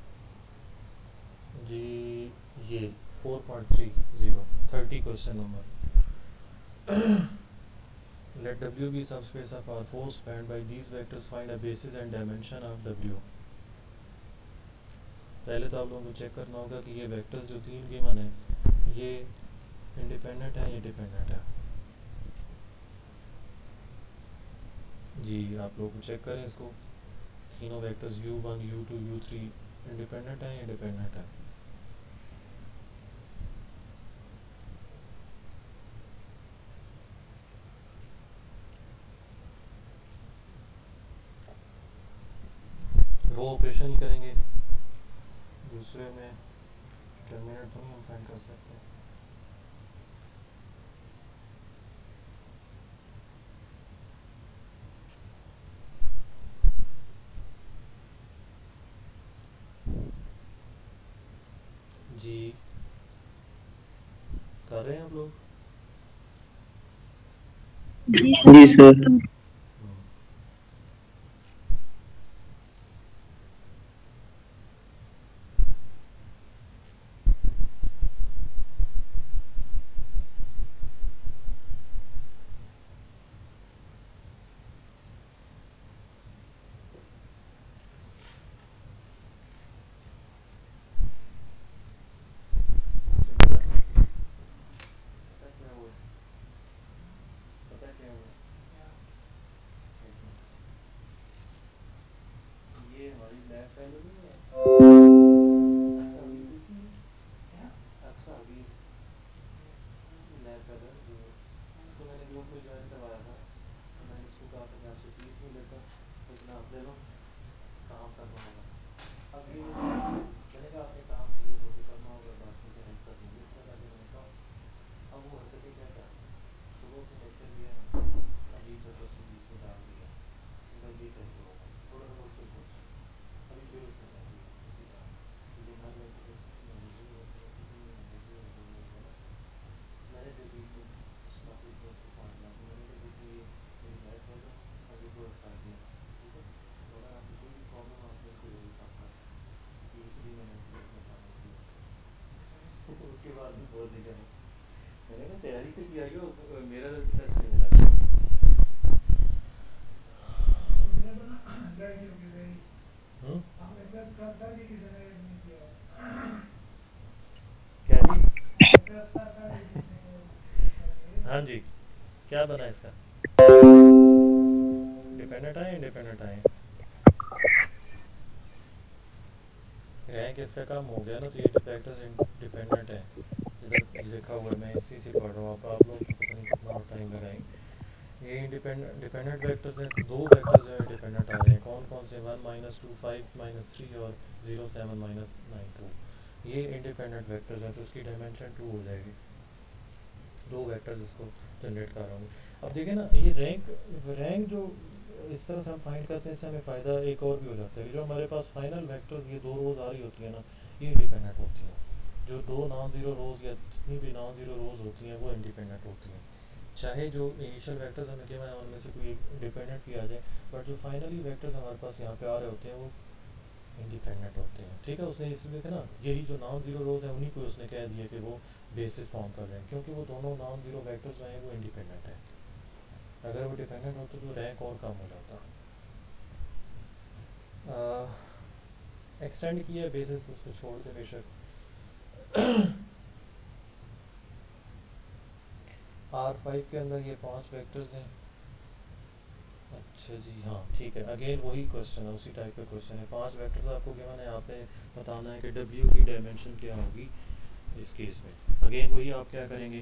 Speaker 1: जी। ये four point three zero thirty question number. Let W be subspace of R four spanned by these vectors, find a basis and dimension of W। पहले तो आप लोगों को चेक करना होगा कि ये वेक्टर्स जो तीन गिवन है ये इंडिपेंडेंट है या डिपेंडेंट है। जी आप लोग चेक करें इसको, तीनों vectors U one U two U three independent हैं, इंडिपेंडेंट है। वो ऑपरेशन ही करेंगे, दूसरे में डिटरमिनेंट तो नहीं हम फाइंड कर सकते। जी कर रहे हैं आप लोग?
Speaker 3: जी सर।
Speaker 1: ये हमारी लेफ्ट वैल्यू नहीं है, अच्छा अभी लेफ्ट वैल्यू जीरो, इसको मैंने ग्रुप में ज्वाइन करवाया था, तो मैंने इसको कहा था कि आपसे फीस नहीं लेता, लेकिन आप ले लो, काम करना होगा। अब ये मैंने कहा आपने काम सीरियस होकर करना होगा, बात मुझे हेल्प कर देंगे, इस तरह के मैंने कहा। अब वो हरकतें क्या क्या सुबह से लेक्चर दिया है, अभी तो दस बीस में डाल दिया, सिंगल भी करके होगा थोड़ा सा मुश्किल कुछ, अभी फिर उसमें डाल दिया इसी तरह, लेकिन हर में मैंने जो भी काफ़ी उसको पहुँचना तो मैंने जो भी ये मेरी लाइफ है तो अभी को कर दिया, ठीक है। तो अगर आपको कोई भी प्रॉब्लम आपने उसको जरूर करना, इसलिए मैंने उसके बाद भी बोल दिया मैंने कहा तैयारी से किया हो, मेरा टेस्ट नहीं मिला। क्या जी? हाँ जी क्या बना इसका? डिपेंडेंट आए इंडिपेंडेंट आए, रैंक इसका कम हो गया ना, तो ये फैक्टर्स इंडिपेंडेंट है, इधर लिखा हुआ है, मैं इसी से पढ़ रहा हूँ, आप आप लोग तो पता नहीं कितना और टाइम लगाएंगे। ये इंडिपेंडेंट डिपेंडेंट वेक्टर्स हैं, तो दो वेक्टर्स हैं डिपेंडेंट आ रहे हैं, कौन कौन से? One minus two five minus three और zero seven minus nine two, ये इंडिपेंडेंट वेक्टर्स हैं, तो इसकी डायमेंशन टू हो जाएगी, दो वेक्टर्स इसको जनरेट कर रहा हूँ। अब देखिए ना ये रैंक रैंक जो इस तरह से हम फाइंड करते हैं, इससे हमें फ़ायदा एक और भी हो जाता है कि जो हमारे पास फाइनल वेक्टर्स ये दो रोज़ आ रही होती है ना, ये इंडिपेंडेंट होती हैं, जो दो नॉन ज़ीरो रोज़ या जितनी भी नॉन ज़ीरो रोज़ होती हैं वो इंडिपेंडेंट होती हैं, चाहे जो इनिशियल वेक्टर्स हमें केवल उनमें से कोई डिपेंडेंट भी आ जाए, बट जो फाइनली वेक्टर्स हमारे पास यहाँ पे आ रहे होते हैं वो इंडिपेंडेंट होते हैं, ठीक है। उसने इसलिए देखा ना, यही जो नॉन ज़ीरो रोज़ है उन्हीं को उसने कह दिया कि वो बेसिस फॉर्म कर रहे हैं, क्योंकि वो दोनों नॉन ज़ीरो वेक्टर्स जो हैं वो इंडिपेंडेंट है, अगर वो डिपेंडेंट होते तो रैंक और कम हो जाता। एक्सटेंड किया है बेसिस को, उसको छोड़ दे बेशक। आर फाइव के अंदर ये पांच वेक्टर्स हैं, अच्छा जी हाँ ठीक है, अगेन वही क्वेश्चन है, उसी टाइप का क्वेश्चन है, पांच वेक्टर्स आपको गिवन है, यहाँ पे बताना है कि डब्ल्यू की डायमेंशन क्या होगी इस केस में। अगेन वही आप क्या करेंगे,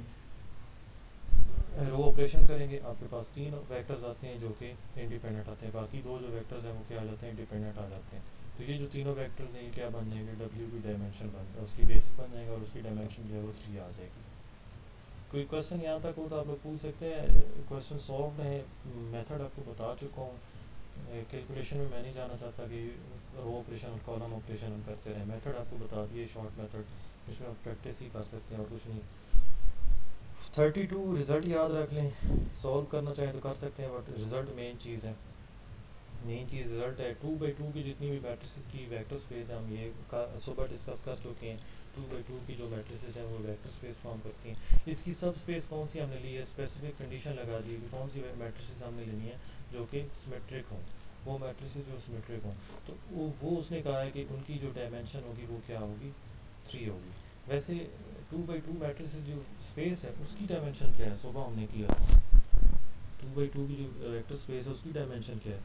Speaker 1: रो ऑपरेशन करेंगे, आपके पास तीन वेक्टर्स आते हैं जो कि इंडिपेंडेंट आते हैं, बाकी दो जो वेक्टर्स हैं वो क्या आ जाते हैं, इंडिपेंडेंट आ जाते हैं। तो ये जो तीनों वेक्टर्स हैं ये क्या बन जाएंगे, डब्ल्यू की डायमेंशन बन जाएगा, उसकी बेसिस बन जाएगा और उसकी डायमेंशन जो है वो थ्री आ जाएगी। कोई क्वेश्चन यहाँ तक हो तो आप लोग पूछ सकते हैं, क्वेश्चन सॉल्व है, मेथड आपको बता चुका हूँ, कैलकुलेशन में मैं नहीं जाना चाहता कि रो ऑपरेशन और कॉलम ऑपरेशन हम करते रहें, मेथड आपको बता दिए शॉर्ट मेथड, इसमें आप प्रैक्टिस ही कर सकते हैं और कुछ नहीं। थर्टी टू रिज़ल्ट याद रख लें, सॉल्व करना चाहें तो कर सकते हैं, बट रिज़ल्ट मेन चीज़ है, मेन चीज़ रिज़ल्ट है। टू बाई टू की जितनी भी मैट्रिसेस की वेक्टर स्पेस है हम ये सुबह डिस्कस कर चुके हैं, टू बाई टू की जो मैट्रिसेस हैं वो वेक्टर स्पेस फॉर्म करती हैं। इसकी सब स्पेस कौन सी हमने ली है, स्पेसिफिक कंडीशन लगा दी है कि कौन सी मैट्रिसेस हमने लेनी है जो कि सिमेट्रिक हों, वो मैट्रिसेस जो सिमेट्रिक हों, तो वो वो उसने कहा है कि उनकी जो डायमेंशन होगी वो क्या होगी, थ्री होगी। वैसे टू बाई टू मैट्रिसेस जो स्पेस है उसकी डायमेंशन क्या है, सुबह हमने किया था, टू बाई टू की जो वेक्टर स्पेस है उसकी डायमेंशन क्या है?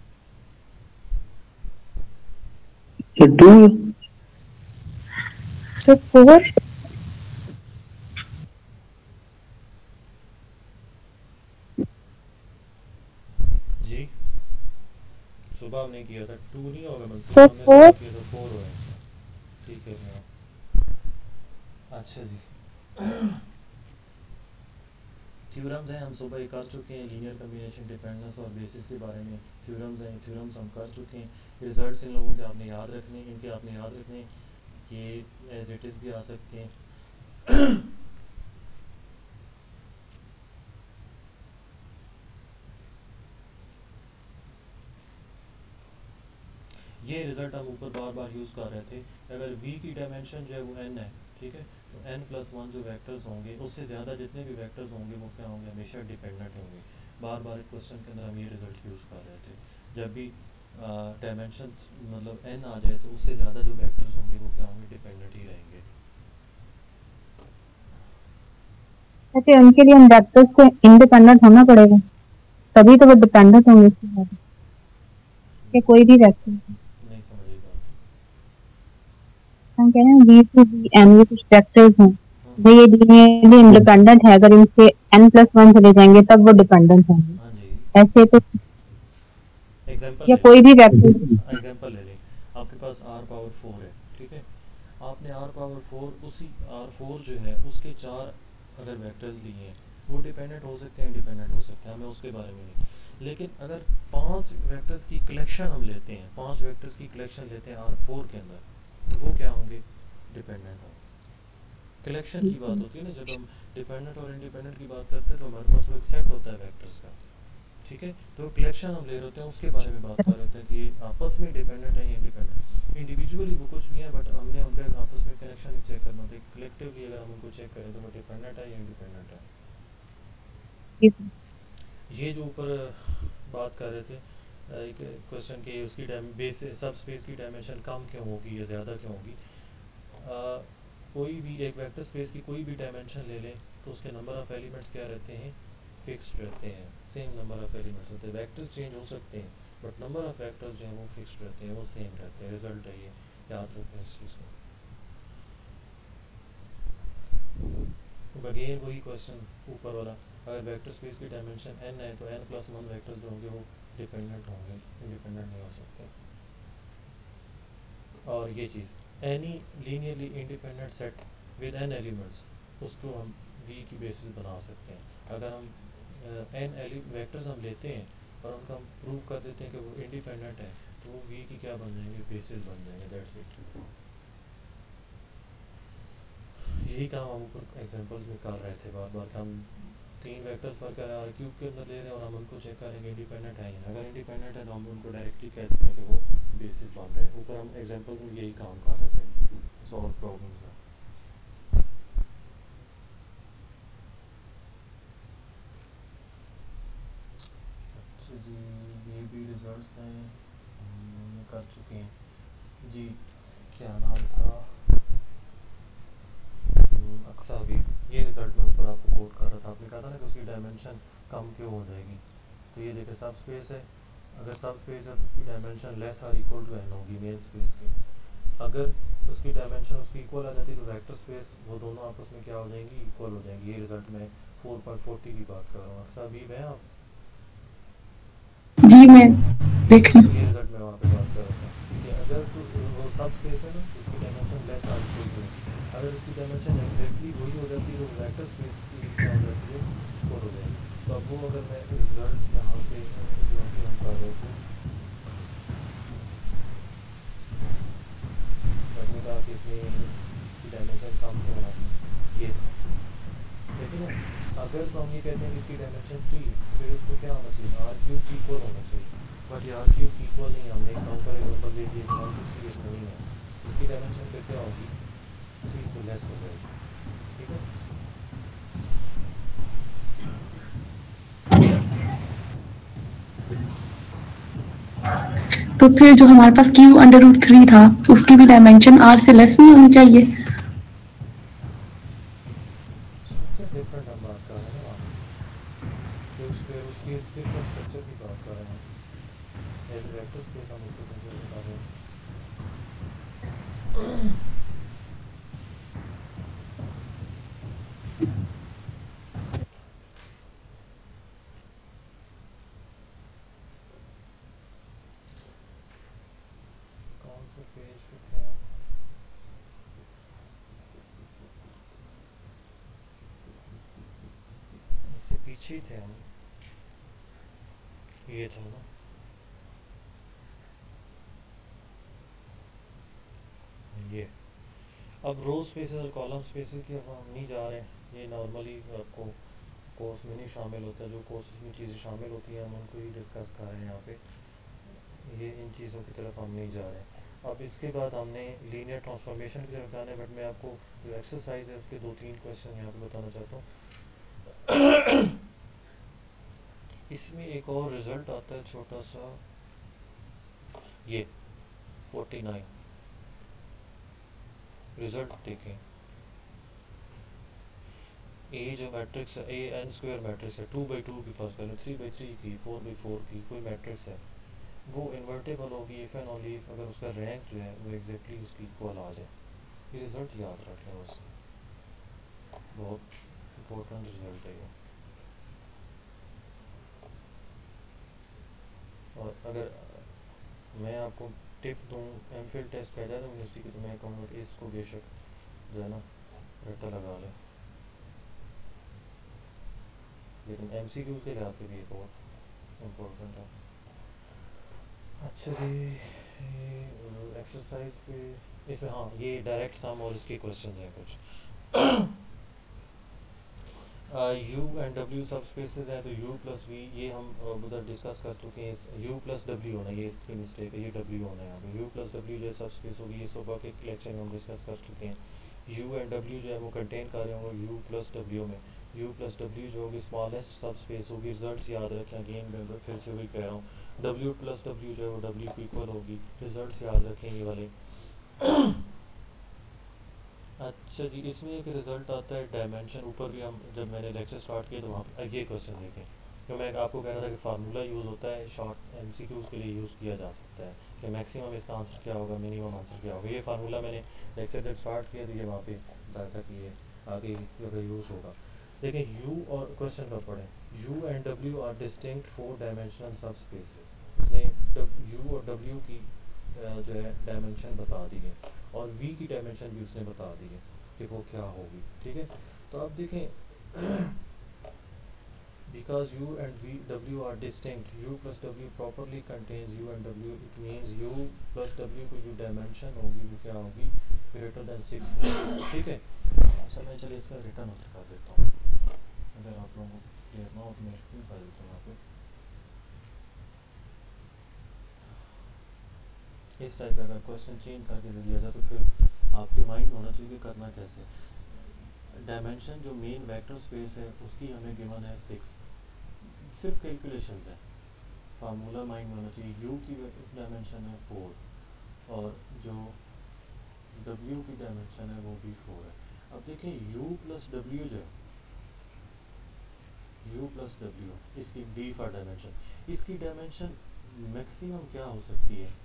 Speaker 3: ये टू
Speaker 2: सर फोर
Speaker 1: जी सुबह हमने किया था टू नहीं होगा मतलब
Speaker 2: सर
Speaker 1: हमने
Speaker 2: फोर
Speaker 1: किया था फोर होगा इसका। ठीक है भैया। अच्छा जी थ्योरम्स हैं हम सुबह ही कर चुके हैं, लीनियर कॉम्बिनेशन डिपेंडेंस और बेसिस के बारे में थ्योरम्स हैं, थ्योरम्स हम कर चुके हैं। रिजल्ट्स इन लोगों के आपने याद रखने, इनके आपने याद रखने, ये एज इट इज़ भी आ सकते हैं। ये रिज़ल्ट हम ऊपर बार बार यूज़ कर रहे थे। अगर v की डायमेंशन जो है वो n है, ठीक है, तो n प्लस वन जो वेक्टर्स होंगे उससे ज़्यादा जितने भी वेक्टर्स होंगे वो क्या होंगे, हमेशा डिपेंडेंट होंगे। बार बार क्वेश्चन के अंदर हम ये रिज़ल्ट यूज़ कर रहे थे। जब भी डायमेंशन मतलब n आ जाए तो उससे ज़्यादा जो वेक्टर्स होंगे वो क्या होंगे, डिपेंडेंट ही रहेंगे।
Speaker 2: ऐसे उनके लिए हम वेक्टर्स को इंडिपेंडेंट होना पड़ेगा तभी तो वो डिपेंडेंट होंगे इसके बाद कि कोई भी वेक्टर
Speaker 1: नहीं समझिए बात।
Speaker 2: हम कह रहे हैं वी टू वी एन ये कुछ वेक्टर्स हैं जो ये लीनियरली इंडिपेंडेंट है, अगर इनसे n प्लस वन चले जाएंगे तब वो डिपेंडेंट होंगे।
Speaker 1: हाँ जी
Speaker 2: ऐसे तो
Speaker 1: एग्जांपल
Speaker 2: या कोई भी वेक्टर
Speaker 1: एग्जांपल ले लें, आपके पास r पावर फोर है, ठीक है, आपने r पावर फोर उसी r फोर जो है उसके चार अगर वेक्टर्स लिए हैं वो डिपेंडेंट हो सकते हैं, इंडिपेंडेंट हो सकते हैं, हमें उसके बारे में नहीं। लेकिन अगर पांच वेक्टर्स की कलेक्शन हम लेते हैं, पांच वेक्टर्स की कलेक्शन लेते हैं r फोर के अंदर, तो वो क्या होंगे, डिपेंडेंट होंगे। कलेक्शन की बात होती है ना, जब हम डिपेंडेंट और इंडिपेंडेंट की बात करते हैं तो हमारे पास वो एक सेट होता है वेक्टर्स का, ठीक है, तो कलेक्शन हम ले रहे होते हैं उसके बारे में बात कर रहे होते हैं कि ये आपस में डिपेंडेंट है या इंडिपेंडेंट। इंडिविजुअली वो कुछ भी है बट हमने उनके आपस में कनेक्शन चेक करना होता है। कलेक्टिवली अगर हम उनको चेक करें तो वो डिपेंडेंट है या इंडिपेंडेंट है। ये जो ऊपर बात कर रहे थे एक क्वेश्चन के उसकी बेस सब स्पेस की डायमेंशन कम क्यों होगी या ज़्यादा क्यों होगी, आ, कोई भी एक वेक्टर स्पेस की कोई भी डायमेंशन ले लें तो उसके नंबर ऑफ़ एलिमेंट्स क्या रहते हैं, फिक्स्ड रहते हैं, सेम नंबर ऑफ़ एलिमेंट्स होते हैं। वेक्टर्स चेंज हो सकते हैं बट नंबर ऑफ़ वेक्टर्स जो हैं वो फिक्स्ड रहते हैं, वो सेम रहते हैं। रिजल्ट है ये, याद रखें इस चीज़ को। अगेन वही क्वेश्चन ऊपर वाला, अगर वेक्टर स्पेस की डायमेंशन n है तो n प्लस वन वेक्टर्स जो होंगे वो डिपेंडेंट होंगे, इंडिपेंडेंट नहीं हो सकते। और ये चीज़ any linearly independent set with n elements उसको हम v की बेसिस बना सकते हैं। अगर हम n एलि वेक्टर्स हम लेते हैं और उनका हम प्रूव कर देते हैं कि वो इंडिपेंडेंट है तो वो v की क्या बन जाएंगे, बेसिस बन जाएंगे। That's it. यही काम हम ऊपर एग्जांपल्स में कर रहे थे बार बार, हम तीन वेक्टर्स फर्क है आर क्यूब के अंदर ले रहे हैं और हम उनको चेक करेंगे इंडिपेंडेंट है या अगर इंडिपेंडेंट है तो हम उनको डायरेक्टली कह देते हैं कि वो बेसिस बन रहे हैं। ऊपर हम एग्जांपल्स में यही काम कर रहे थे, सॉल्व प्रॉब्लम्स में। अच्छा जी ये भी रिजल्ट्स हैं हम कर चुके हैं जी। क्या नाम था, अक्सा भी, ये रिजल्ट मैं ऊपर आपको कोट कर रहा था। आपने कहा था ना कि उसकी डायमेंशन कम क्यों हो जाएगी, तो ये देखिए सब स्पेस है, अगर सब स्पेस है तो उसकी dimension less or equal to N होगी मेन स्पेस की। अगर उसकी डायमेंशन उसकी इक्वल आ जाती है तो वेक्टर स्पेस वो दोनों आपस में क्या हो जाएंगी, इक्वल हो जाएंगी। ये रिजल्ट मैं फोर पॉइंट फोर्टी की बात कर रहा हूँ। अक्सा भी है आप
Speaker 4: जी मैं देख रही हूँ।
Speaker 1: ये रिजल्ट मैं वहाँ पे बात कर रहा था कि अगर तो वो सब स्पेस है ना उसकी dimension less or equal to, अगर उसकी डायमेंशन एग्जैक्टली वही हो जाती है तो वेक्टर स्पेस की क्या हो जाती है, इक्वल हो जाएगी। तो अब वो अगर मैं रिजल्ट यहाँ पे जो कि हम कर रहे थे, हमने कहा कि इसमें इसकी डायमेंशन कम क्यों होना चाहिए, ये था। लेकिन अगर तो हम ये कहते हैं कि इसकी डायमेंशन थ्री फिर उसको क्या होना चाहिए, आर क्यूब इक्वल होना चाहिए, बट ये आर क्यूब इक्वल नहीं है। हमने एक काउंटर एग्जाम्पल दे दिया आर क्यूब थ्री इसमें नहीं है, इसकी डायमेंशन फिर क्या होगी, थ्री से लेस हो जाएगी। ठीक है,
Speaker 4: तो फिर जो हमारे पास क्यू अंडर रूट थ्री था उसकी भी डायमेंशन आर से लेस नहीं होनी चाहिए।
Speaker 1: सबसे डिफरेंट हम बात कर रहे हैं वहाँ पे, तो फिर उसकी स्ट्रक्चर की बात कर रहे हैं, एज वेक्टर स्पेस हम उसको कंसीडर कर रहे हैं। कौन से पेज पे थे हम? इससे पीछे ही थे हम, ये था ना। ये अब रो स्पेसेस और कॉलम स्पेसेस की अब हम नहीं जा रहे हैं, ये नॉर्मली आपको कोर्स में नहीं शामिल होता है। जो कोर्स में चीज़ें शामिल होती हैं हम उनको ही डिस्कस कर रहे हैं यहाँ पे, ये इन चीज़ों की तरफ हम नहीं जा रहे हैं। अब इसके बाद हमने लीनियर ट्रांसफॉर्मेशन की तरफ जाना है, बट मैं आपको जो एक्सरसाइज है उसके दो तीन क्वेश्चन यहाँ पे बताना चाहता हूँ। इसमें एक और रिज़ल्ट आता है छोटा सा, ये फोर्टी नाइन रिज़ल्ट देखें। ए जो मैट्रिक्स है, ए एन स्क्वायर मैट्रिक्स है, टू बाई टू की first value, three by three की, फोर बाई फोर की कोई मैट्रिक्स है, वो इन्वर्टेबल होगी इफ़ एंड ओनली इफ अगर उसका रैंक जो है वो एग्जैक्टली उसकी इक्वल आ जाए। ये रिज़ल्ट याद रख लें, बस बहुत इम्पोर्टेंट रिज़ल्ट है ये। और अगर मैं आपको टिप दूँ एम फिल टेस्ट कह जाए यूनिवर्सिटी की, तो मैं कहूँगा कि इसको बेशक जो है ना रट्टा लगा लें, लेकिन एम सी क्यूज़ के लिहाज से भी बहुत इम्पोर्टेंट है। अच्छा जी, ये एक्सरसाइज पे इसमें हाँ ये डायरेक्ट सम और इसके क्वेश्चन हैं कुछ। U and W subspaces हैं, तो यू प्लस वी ये हम उधर डिस्कस कर चुके हैं। यू प्लस डब्ल्यू होना, ये इसकी मिस्टेक है, ये डब्ल्यू होना है यहाँ पे। यू प्लस डब्ल्यू जो सब स्पेस होगी, ये सुबह के लेक्चर में हम डिस्कस कर चुके हैं। यू एंड डब्ल्यू जो है वो कंटेन कर रहे होंगे यू प्लस डब्ल्यू में। यू प्लस डब्ल्यू जो होगी स्मॉलेस्ट सब स्पेस होगी, रिजल्ट्स याद रखें, अगेन फिर से वही कह रहा हूँ, डब्ल्यू प्लस डब्ल्यू जो है वो डब्ल्यू की इक्वल होगी, रिजल्ट्स याद रखें ये वाले। अच्छा जी, इसमें एक रिज़ल्ट आता है डायमेंशन, ऊपर भी हम जब मैंने लेक्चर स्टार्ट किया तो वहाँ पे ये क्वेश्चन देखें, तो मैं आपको कह रहा था कि फार्मूला यूज़ होता है शॉर्ट एमसीक्यूज़ के लिए यूज़ किया जा सकता है कि मैक्सिमम इसका आंसर क्या होगा, मिनिमम आंसर क्या होगा। ये फार्मूला मैंने लेक्चर जब स्टार्ट किया तो ये वहाँ पे बताया था कि ये आगे अगर यूज़ होगा। देखिए यू और क्वेश्चन का पढ़ें, U and W are distinct four dimensional subspaces. उसने यू और डब्ल्यू की जो है डायमेंशन बता दी है और v की डायमेंशन भी उसने बता दी है कि वो क्या होगी, ठीक है। तो अब देखें, because u and v w are distinct, u plus w properly contains u and w, it means u plus w को जो डायमेंशन होगी वो क्या होगी, ग्रेटर देन सिक्स, ठीक है। अच्छा मैं चलिए इसका रिटर्न आउट कर देता हूँ, अगर आप लोगों को क्लियर ना हो तो मैं स्क्रीन कर देता हूँ यहाँ पे। इस टाइप का अगर क्वेश्चन चेंज करके दे दिया जाए तो फिर आपके माइंड होना चाहिए कि करना कैसे। डायमेंशन जो मेन वेक्टर स्पेस है उसकी हमें गिवन है सिक्स, सिर्फ कैलकुलेशन है, फार्मूला माइंड होना चाहिए। यू की डायमेंशन है फोर और जो डब्ल्यू की डायमेंशन है वो भी फोर है। अब देखें यू प्लस डब्ल्यू जो है, यू प्लस डब्ल्यू इसकी बी फॉर डायमेंशन, इसकी डायमेंशन मैक्सिमम क्या हो सकती है,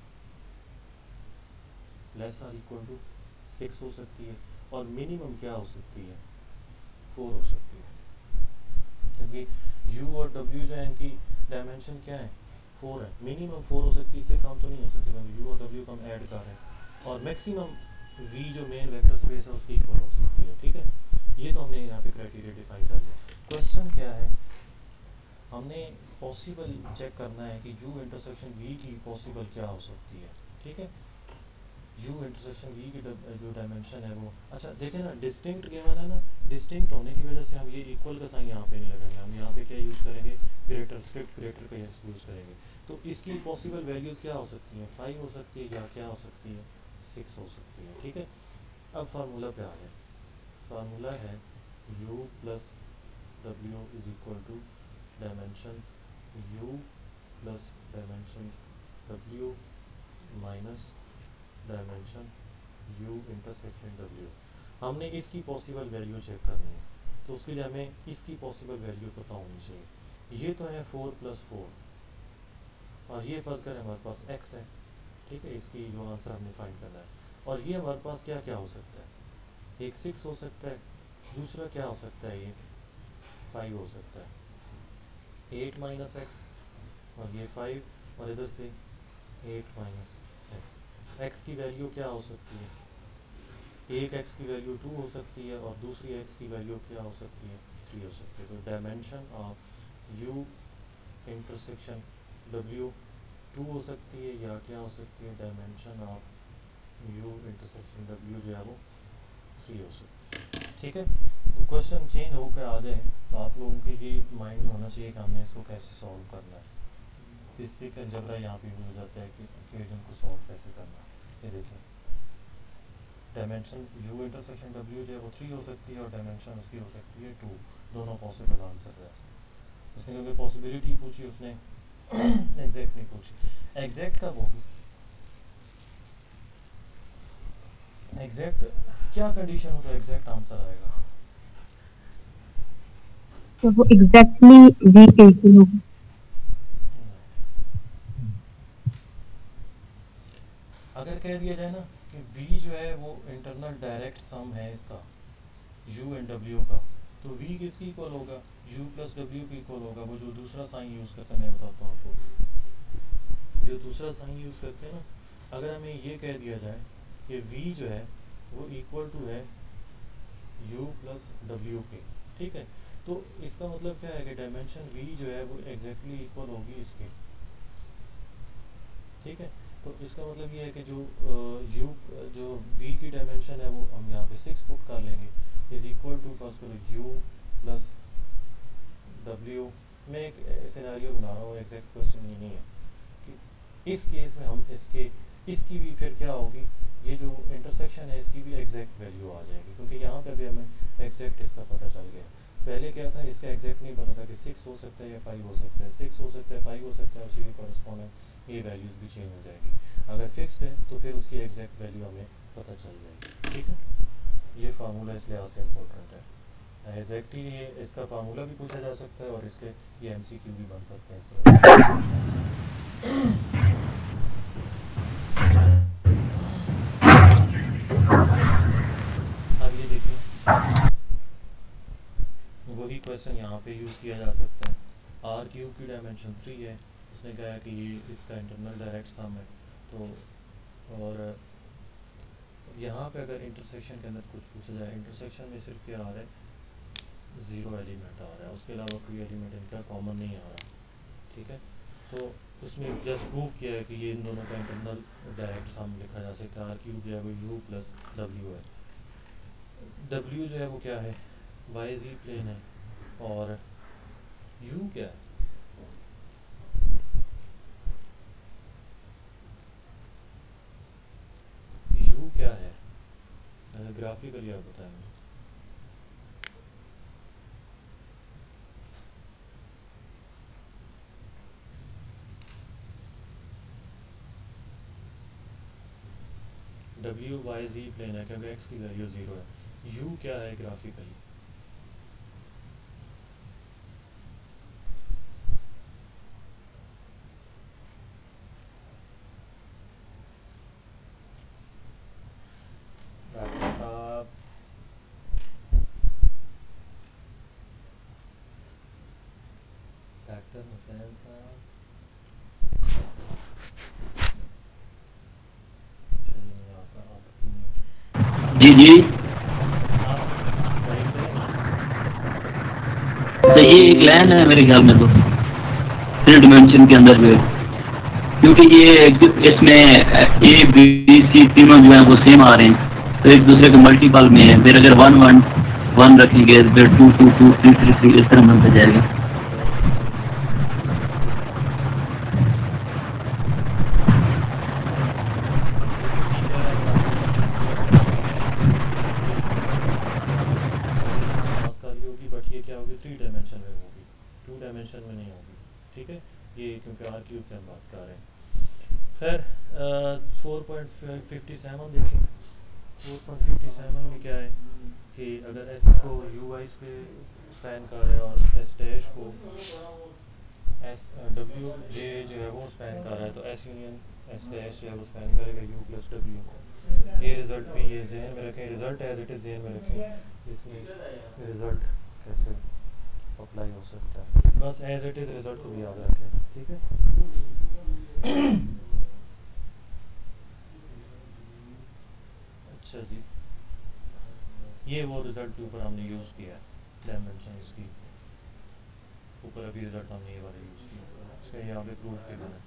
Speaker 1: less or equal to six हो सकती है, और मिनिमम क्या हो सकती है, फोर हो सकती है। क्योंकि u और w जो है इनकी डायमेंशन क्या है, फोर है, मिनिमम फोर हो सकती है, इससे कम तो नहीं हो सकती क्योंकि u और w को हम ऐड कर रहे हैं, और मैक्सिमम v जो मेन वेक्टर स्पेस है उसकी इक्वल हो सकती है, ठीक है। ये तो हमने यहाँ पे क्राइटेरिया डिफाइन कर लिया। क्वेश्चन क्या है, हमने पॉसिबल चेक करना है कि u इंटरसेक्शन v की पॉसिबल क्या हो सकती है, ठीक है। u इंटरसेक्शन v की जो डायमेंशन है वो, अच्छा देखें ना डिस्टिंक्ट गिवन है ना, डिस्टिंक्ट होने की वजह से हम ये इक्वल का साइन यहाँ पे नहीं लगाएंगे, हम यहाँ पे क्या यूज़ करेंगे, ग्रेटर, स्ट्रिक्ट ग्रेटर का यूज़ करेंगे। तो इसकी पॉसिबल वैल्यूज़ क्या हो सकती हैं, फाइव हो सकती है या क्या हो सकती है, सिक्स हो सकती है, ठीक है। अब फार्मूला पे आ जाए, फार्मूला है u plus W is equal to dimension u plus dimension w minus dimension u intersection w। हमने इसकी पॉसिबल वैल्यू चेक करनी है, तो उसके लिए हमें इसकी पॉसिबल वैल्यू पता होनी चाहिए। ये तो है फोर प्लस फोर, और ये फर्स्ट कर हमारे पास एक्स है, ठीक है, इसकी जो आंसर हमने फाइंड करना है। और ये हमारे पास क्या क्या हो सकता है, एक सिक्स हो सकता है, दूसरा क्या हो सकता है, ये फाइव हो सकता है, एट माइनस एक्स, और ये फाइव, और इधर से एट माइनस एक्स। एक्स की वैल्यू क्या हो सकती है, एक एक्स की वैल्यू टू हो सकती है, और दूसरी एक्स की वैल्यू क्या हो सकती है, थ्री हो सकती है। तो dimension of U intersection W two हो सकती है, या क्या हो सकती है, dimension of U intersection W जो है वो थ्री हो सकती है, ठीक है। तो क्वेश्चन चेंज होकर आ जाए तो आप लोगों के ये माइंड में होना चाहिए कि हमने इसको कैसे सॉल्व करना है। इससे का जबरा यहाँ पे भी हो जाता है कि इक्वेशन को सॉल्व कैसे करना है। ये देखें, डायमेंशन यू इंटरसेक्शन डब्ल्यू जो है वो थ्री हो सकती है, और डायमेंशन उसकी हो सकती है टू, दोनों पॉसिबल आंसर है। उसने क्योंकि पॉसिबिलिटी पूछी, उसने एग्जैक्ट नहीं पूछी। एग्जैक्ट कब होगी, एग्जैक्ट क्या कंडीशन हो तो एग्जैक्ट आंसर आएगा,
Speaker 2: तो वो एग्जैक्टली वी कैलकुलेट होगा।
Speaker 1: अगर कह दिया जाए ना कि v जो है वो इंटरनल डायरेक्ट सम है इसका u एंड w का, तो v किसकी इक्वल होगा, u प्लस w की इक्वल होगा। वो जो दूसरा साइन यूज़ करते हैं, मैं बताता हूँ आपको, जो दूसरा साइन यूज़ करते हैं ना, अगर हमें ये कह दिया जाए कि v जो है वो इक्वल टू है u प्लस w के, ठीक है, तो इसका मतलब क्या है कि डायमेंशन v जो है वो एग्जैक्टली इक्वल होगी इसके, ठीक है। तो इसका मतलब ये है कि जो यू जो v की डायमेंशन है वो हम यहाँ पे सिक्स पुट कर लेंगे, इज इक्वल टू फर्स्ट करो u प्लस w। मैं एक सिनेरियो बना रहा हूँ, एग्जैक्ट क्वेश्चन ये नहीं है कि इस केस में हम इसके इसकी भी फिर क्या होगी, ये जो इंटरसेक्शन है इसकी भी एग्जैक्ट वैल्यू आ जाएगी, क्योंकि यहाँ पे भी हमें एग्जैक्ट इसका पता चल गया। पहले क्या था, इसका एग्जैक्ट नहीं पता था कि सिक्स हो सकता है या फाइव हो सकता है, सिक्स हो सकता है, फाइव हो सकता है, उसी के कॉरस्पॉन्डिंग ये वैल्यूज़ भी चेंज हो जाएगी। अगर फिक्स्ड है तो फिर उसकी एग्जैक्ट वैल्यू हमें पता चल जाएगी, ठीक है। ये फार्मूला इस लिहाज से इम्पोर्टेंट है, एग्जैक्ट ही ये इसका फार्मूला भी पूछा जा सकता है, और इसके ये एमसीक्यू भी बन सकते हैं इस तरह। अब ये देखिए, वही क्वेश्चन यहाँ पे यूज़ किया जा सकता है। आर क्यूब की डायमेंशन थ्री है, उसने कहा कि ये इसका इंटरनल डायरेक्ट सम है, तो और यहाँ पे अगर इंटरसेक्शन के अंदर कुछ पूछा जाए, इंटरसेक्शन में सिर्फ क्या आ रहा है, ज़ीरो एलिमेंट आ रहा है, उसके अलावा कोई एलिमेंट इनका कॉमन नहीं आ रहा, ठीक है। तो उसमें जस्ट प्रूव किया है कि ये इन दोनों का इंटरनल डायरेक्ट सम लिखा जा सकता है। आर क्यूब जो है वो यू प्लस डब्ल्यू है, डब्ल्यू जो है वो क्या है, वाई जी प्लेन है, और यू क्या है, यू क्या है, ग्राफिकली आप बताएंगे। डब्ल्यू वाई जी प्लेन है क्योंकि एक्स की वैल्यू ज़ीरो है। यू क्या है ग्राफिकली, डॉक्टर साहब डॉक्टर हुसैन साहब, चलिए आपका आप
Speaker 3: जी जी,
Speaker 1: आप राइट है।
Speaker 3: तो ये एक लाइन है मेरे ख्याल में, तो थ्री डिमेंशन के अंदर भी है, क्योंकि ये इसमें ए बी सी तीनों जो है वो सेम आ रहे हैं, तो एक दूसरे के मल्टीपल में है। फिर अगर वन वन वन रखेंगे, फिर two two two three three three इस तरह बनता जाएगा।
Speaker 1: थ्री डायमेंशन में होगी, टू डायमेंशन में नहीं होगी, ठीक है। ये क्योंकि आर क्यूब की हम बात कर रहे हैं। खैर फोर पॉइंट फिफ्टी सेवन देखिए, फोर पॉइंट फिफ्टी सेवन में क्या है कि अगर एस को यू वाइज पे स्पैन कर रहे हैं और एस डैश को एस डब्ल्यू जे जो है वो स्पैन कर रहा है, तो एस यूनियन एस डैश जो है वो स्पैन करेगा यू प्लस डब्ल्यू को। ये रिज़ल्ट भी ये जहन में रखें, रिज़ल्ट एज इट इज़ जहन में रखें, इसमें रिज़ल्ट कैसे अप्लाई हो सकता है, बस एज इट इज़ रिज़ल्ट को भी याद रख लें, ठीक है। अच्छा जी, ये वो रिज़ल्ट के ऊपर हमने यूज़ किया है डायमेंशन इसकी ऊपर, अभी रिज़ल्ट हमने ये वाला यूज़ किया, इसका यहाँ पे प्रूफ के बना।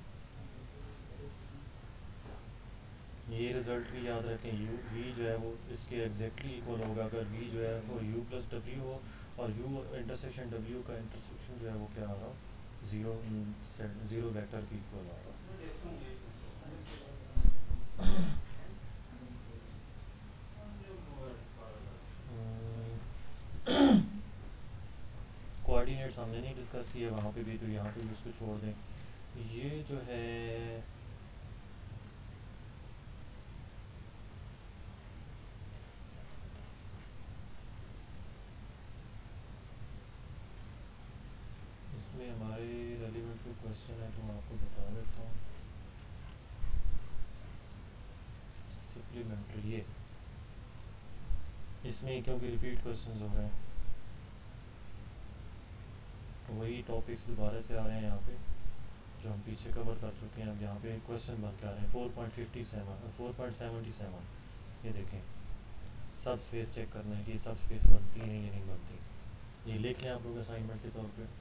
Speaker 1: ये रिज़ल्ट भी याद रखें, यू वी जो है वो इसके एग्जैक्टली इक्वल होगा अगर वी जो है वो यू प्लस डब्ल्यू हो और यू इंटरसेक्शन डब्ल्यू का इंटरसेक्शन जो है वो क्या आ रहा, ज़ीरो ज़ीरो वेक्टर की इक्वल आ रहा। कोऑर्डिनेट्स हमने नहीं डिस्कस किए वहाँ पे भी, तो यहाँ पे भी उसको छोड़ दें। ये जो है इसमें हमारे रेलिवेंट कोई क्वेश्चन है तो मैं आपको बता देता हूँ। सप्लीमेंट्री ये इसमें क्योंकि रिपीट क्वेश्चंस हो रहे हैं, वही टॉपिक्स दोबारा से आ रहे हैं यहाँ पे जो हम पीछे कवर कर चुके हैं। अब यहाँ पे क्वेश्चन बन के आ रहे हैं four point fifty seven four point seventy seven. ये देखें, सब स्पेस चेक करना है कि सब स्पेस बनती है या नहीं बनती। ये लिख लें आप लोग असाइनमेंट के तौर पे।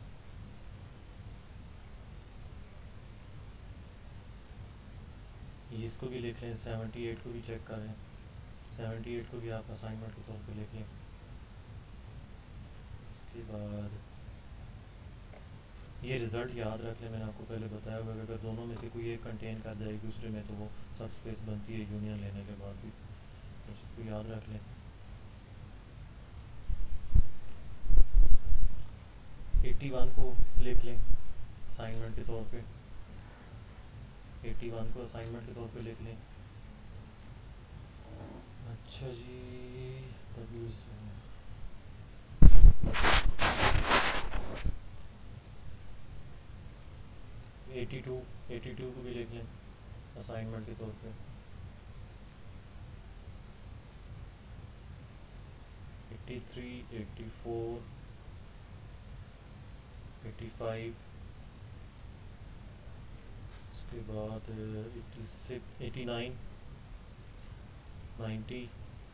Speaker 1: ये इसको भी लिख लें, सेवेंटी एट को भी चेक करें, सेवेंटी एट को भी आप असाइनमेंट के तौर पे लिख लें। इसके बाद ये रिज़ल्ट याद रख लें, मैंने आपको पहले बताया हुआ अगर दोनों में से कोई एक कंटेन कर जाए एक दूसरे में तो वो सब स्पेस बनती है यूनियन लेने के बाद भी, बस इसको याद रख लें। एटी वन को लिख लें असाइनमेंट के तौर पे, एटी वन को असाइनमेंट के तौर पे लिख लें। अच्छा जी, W eighty two eighty two को भी लिख लें असाइनमेंट के तौर पे। Eighty three eighty four eighty five, उसके बाद eighty six eighty nine ninety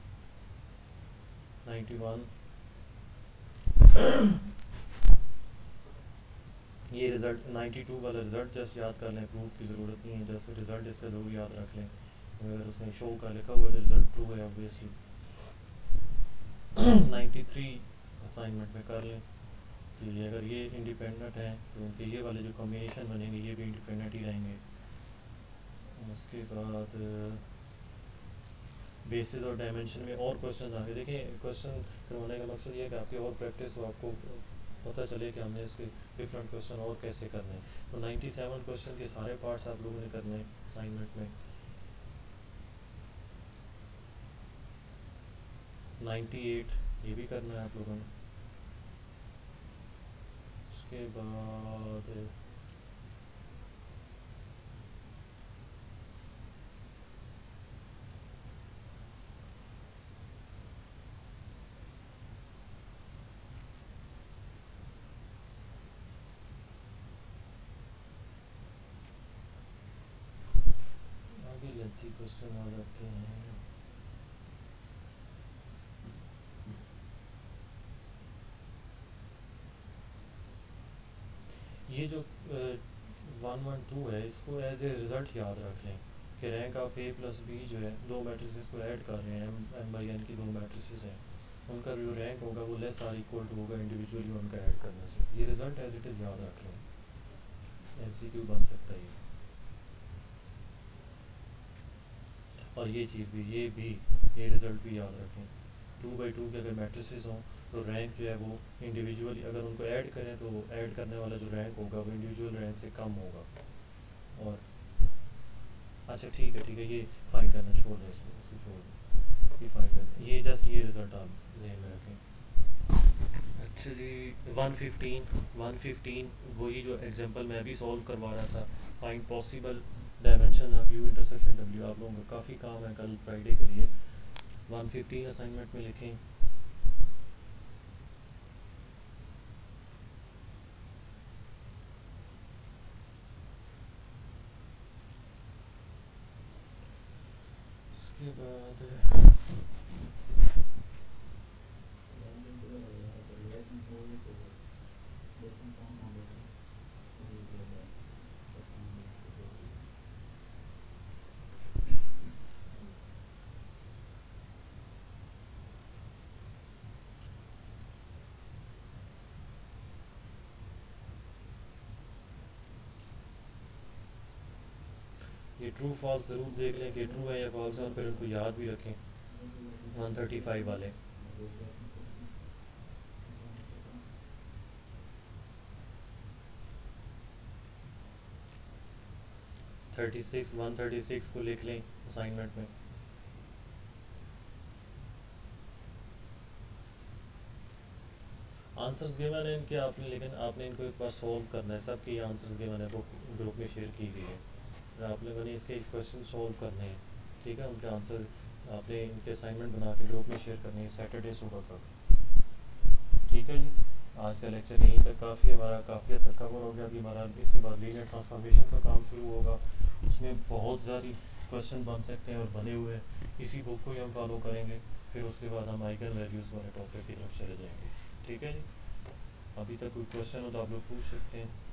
Speaker 1: ninety one. ये रिज़ल्ट नाइन्टी टू वाला रिज़ल्ट जस्ट याद कर लें, प्रूफ की ज़रूरत नहीं है, जस्ट रिज़ल्ट इसका ज़रूर याद रख लें। अगर उसमें शो का लिखा हुआ है तो रिज़ल्ट ट्रू है ऑब्वियसली। नाइन्टी थ्री असाइनमेंट में कर लें। ये अगर ये इंडिपेंडेंट है तो उनके ये वाले जो कॉम्बिनेशन बनेंगे ये भी इंडिपेंडेंट ही रहेंगे। उसके बाद बेसिस और डायमेंशन में और क्वेश्चन आगे देखें। क्वेश्चन करवाने का मकसद ये है कि आपकी और प्रैक्टिस हो, आपको पता चले कि हमने इसके डिफरेंट क्वेश्चन और कैसे करने हैं। तो नाइन्टी सेवन क्वेश्चन के सारे पार्ट्स आप लोगों ने करने हैं असाइनमेंट में। नाइन्टी एट ये भी करना है आप लोगों ने। उसके बाद आगे लेंथी क्वेश्चन आ जाते हैं। ये जो वन वन टू है इसको एज ए रिज़ल्ट याद रख लें कि rank of A plus B जो है दो मैट्रिसेस को ऐड कर रहे हैं, एम एम बाई एन की दो मैट्रिसेस हैं, उनका जो रैंक होगा वो लेस आर इक्वल टू होगा इंडिविजुअली उनका ऐड करने से। ये रिज़ल्ट एज इट इज़ याद रख लें, एम सी क्यू बन सकता है ये। और ये चीज़ भी, ये भी ये रिज़ल्ट भी याद रखें। टू बाई टू के अगर मैट्रिसेस हों तो रैंक जो है वो इंडिविजुअली अगर उनको ऐड करें तो ऐड करने वाला जो रैंक होगा वो इंडिविजुअल रैंक से कम होगा। और अच्छा ठीक है ठीक है ये फाइंड करना छोड़ दें, इसको उसको छोड़ दें, ये फाइंड करना, ये जस्ट ये रिज़ल्ट आप ज़हन में रखें। अच्छा जी, वन फिफ्टीन वन फिफ्टीन वही जो एग्जांपल मैं भी सॉल्व करवा रहा था, find possible dimension of U intersection W. आप लोगों का काफ़ी काम है कल फ्राइडे के लिए। वन फिफ्टीन असाइनमेंट में लिखें इसके बाद ये ट्रू फॉल्स ज़रूर देख लें कि ट्रू है या फॉल्स है, और फिर उनको याद भी रखें। वन थर्टी फाइव वाले thirty six one thirty six को लिख लें असाइनमेंट में। आंसर्स गिवन है इनके आपने, लेकिन आपने इनको एक बार सॉल्व करना है। सबके ये आंसर्स गिवन है, वो ग्रुप में शेयर की गई है। आप लोगों ने इसके एक क्वेश्चन सॉल्व करने हैं, ठीक है। उनके आंसर आपने इनके असाइनमेंट बना के ग्रुप में शेयर करनी है सैटरडे सुबह तक, ठीक है जी। आज का लेक्चर यहीं तक काफ़ी है, हमारा काफ़ी हद तक कवर हो गया। अभी हमारा इसके बाद लीनियर ट्रांसफॉर्मेशन का काम शुरू होगा, उसमें बहुत सारी क्वेश्चन बन सकते हैं और बने हुए हैं। इसी बुक को ही हम फॉलो करेंगे, फिर उसके बाद हम आइगन वैल्यूज़ वाले टॉपिक की तरफ चले जाएंगे, ठीक है जी। अभी तक कोई क्वेश्चन हो तो आप लोग पूछ सकते हैं।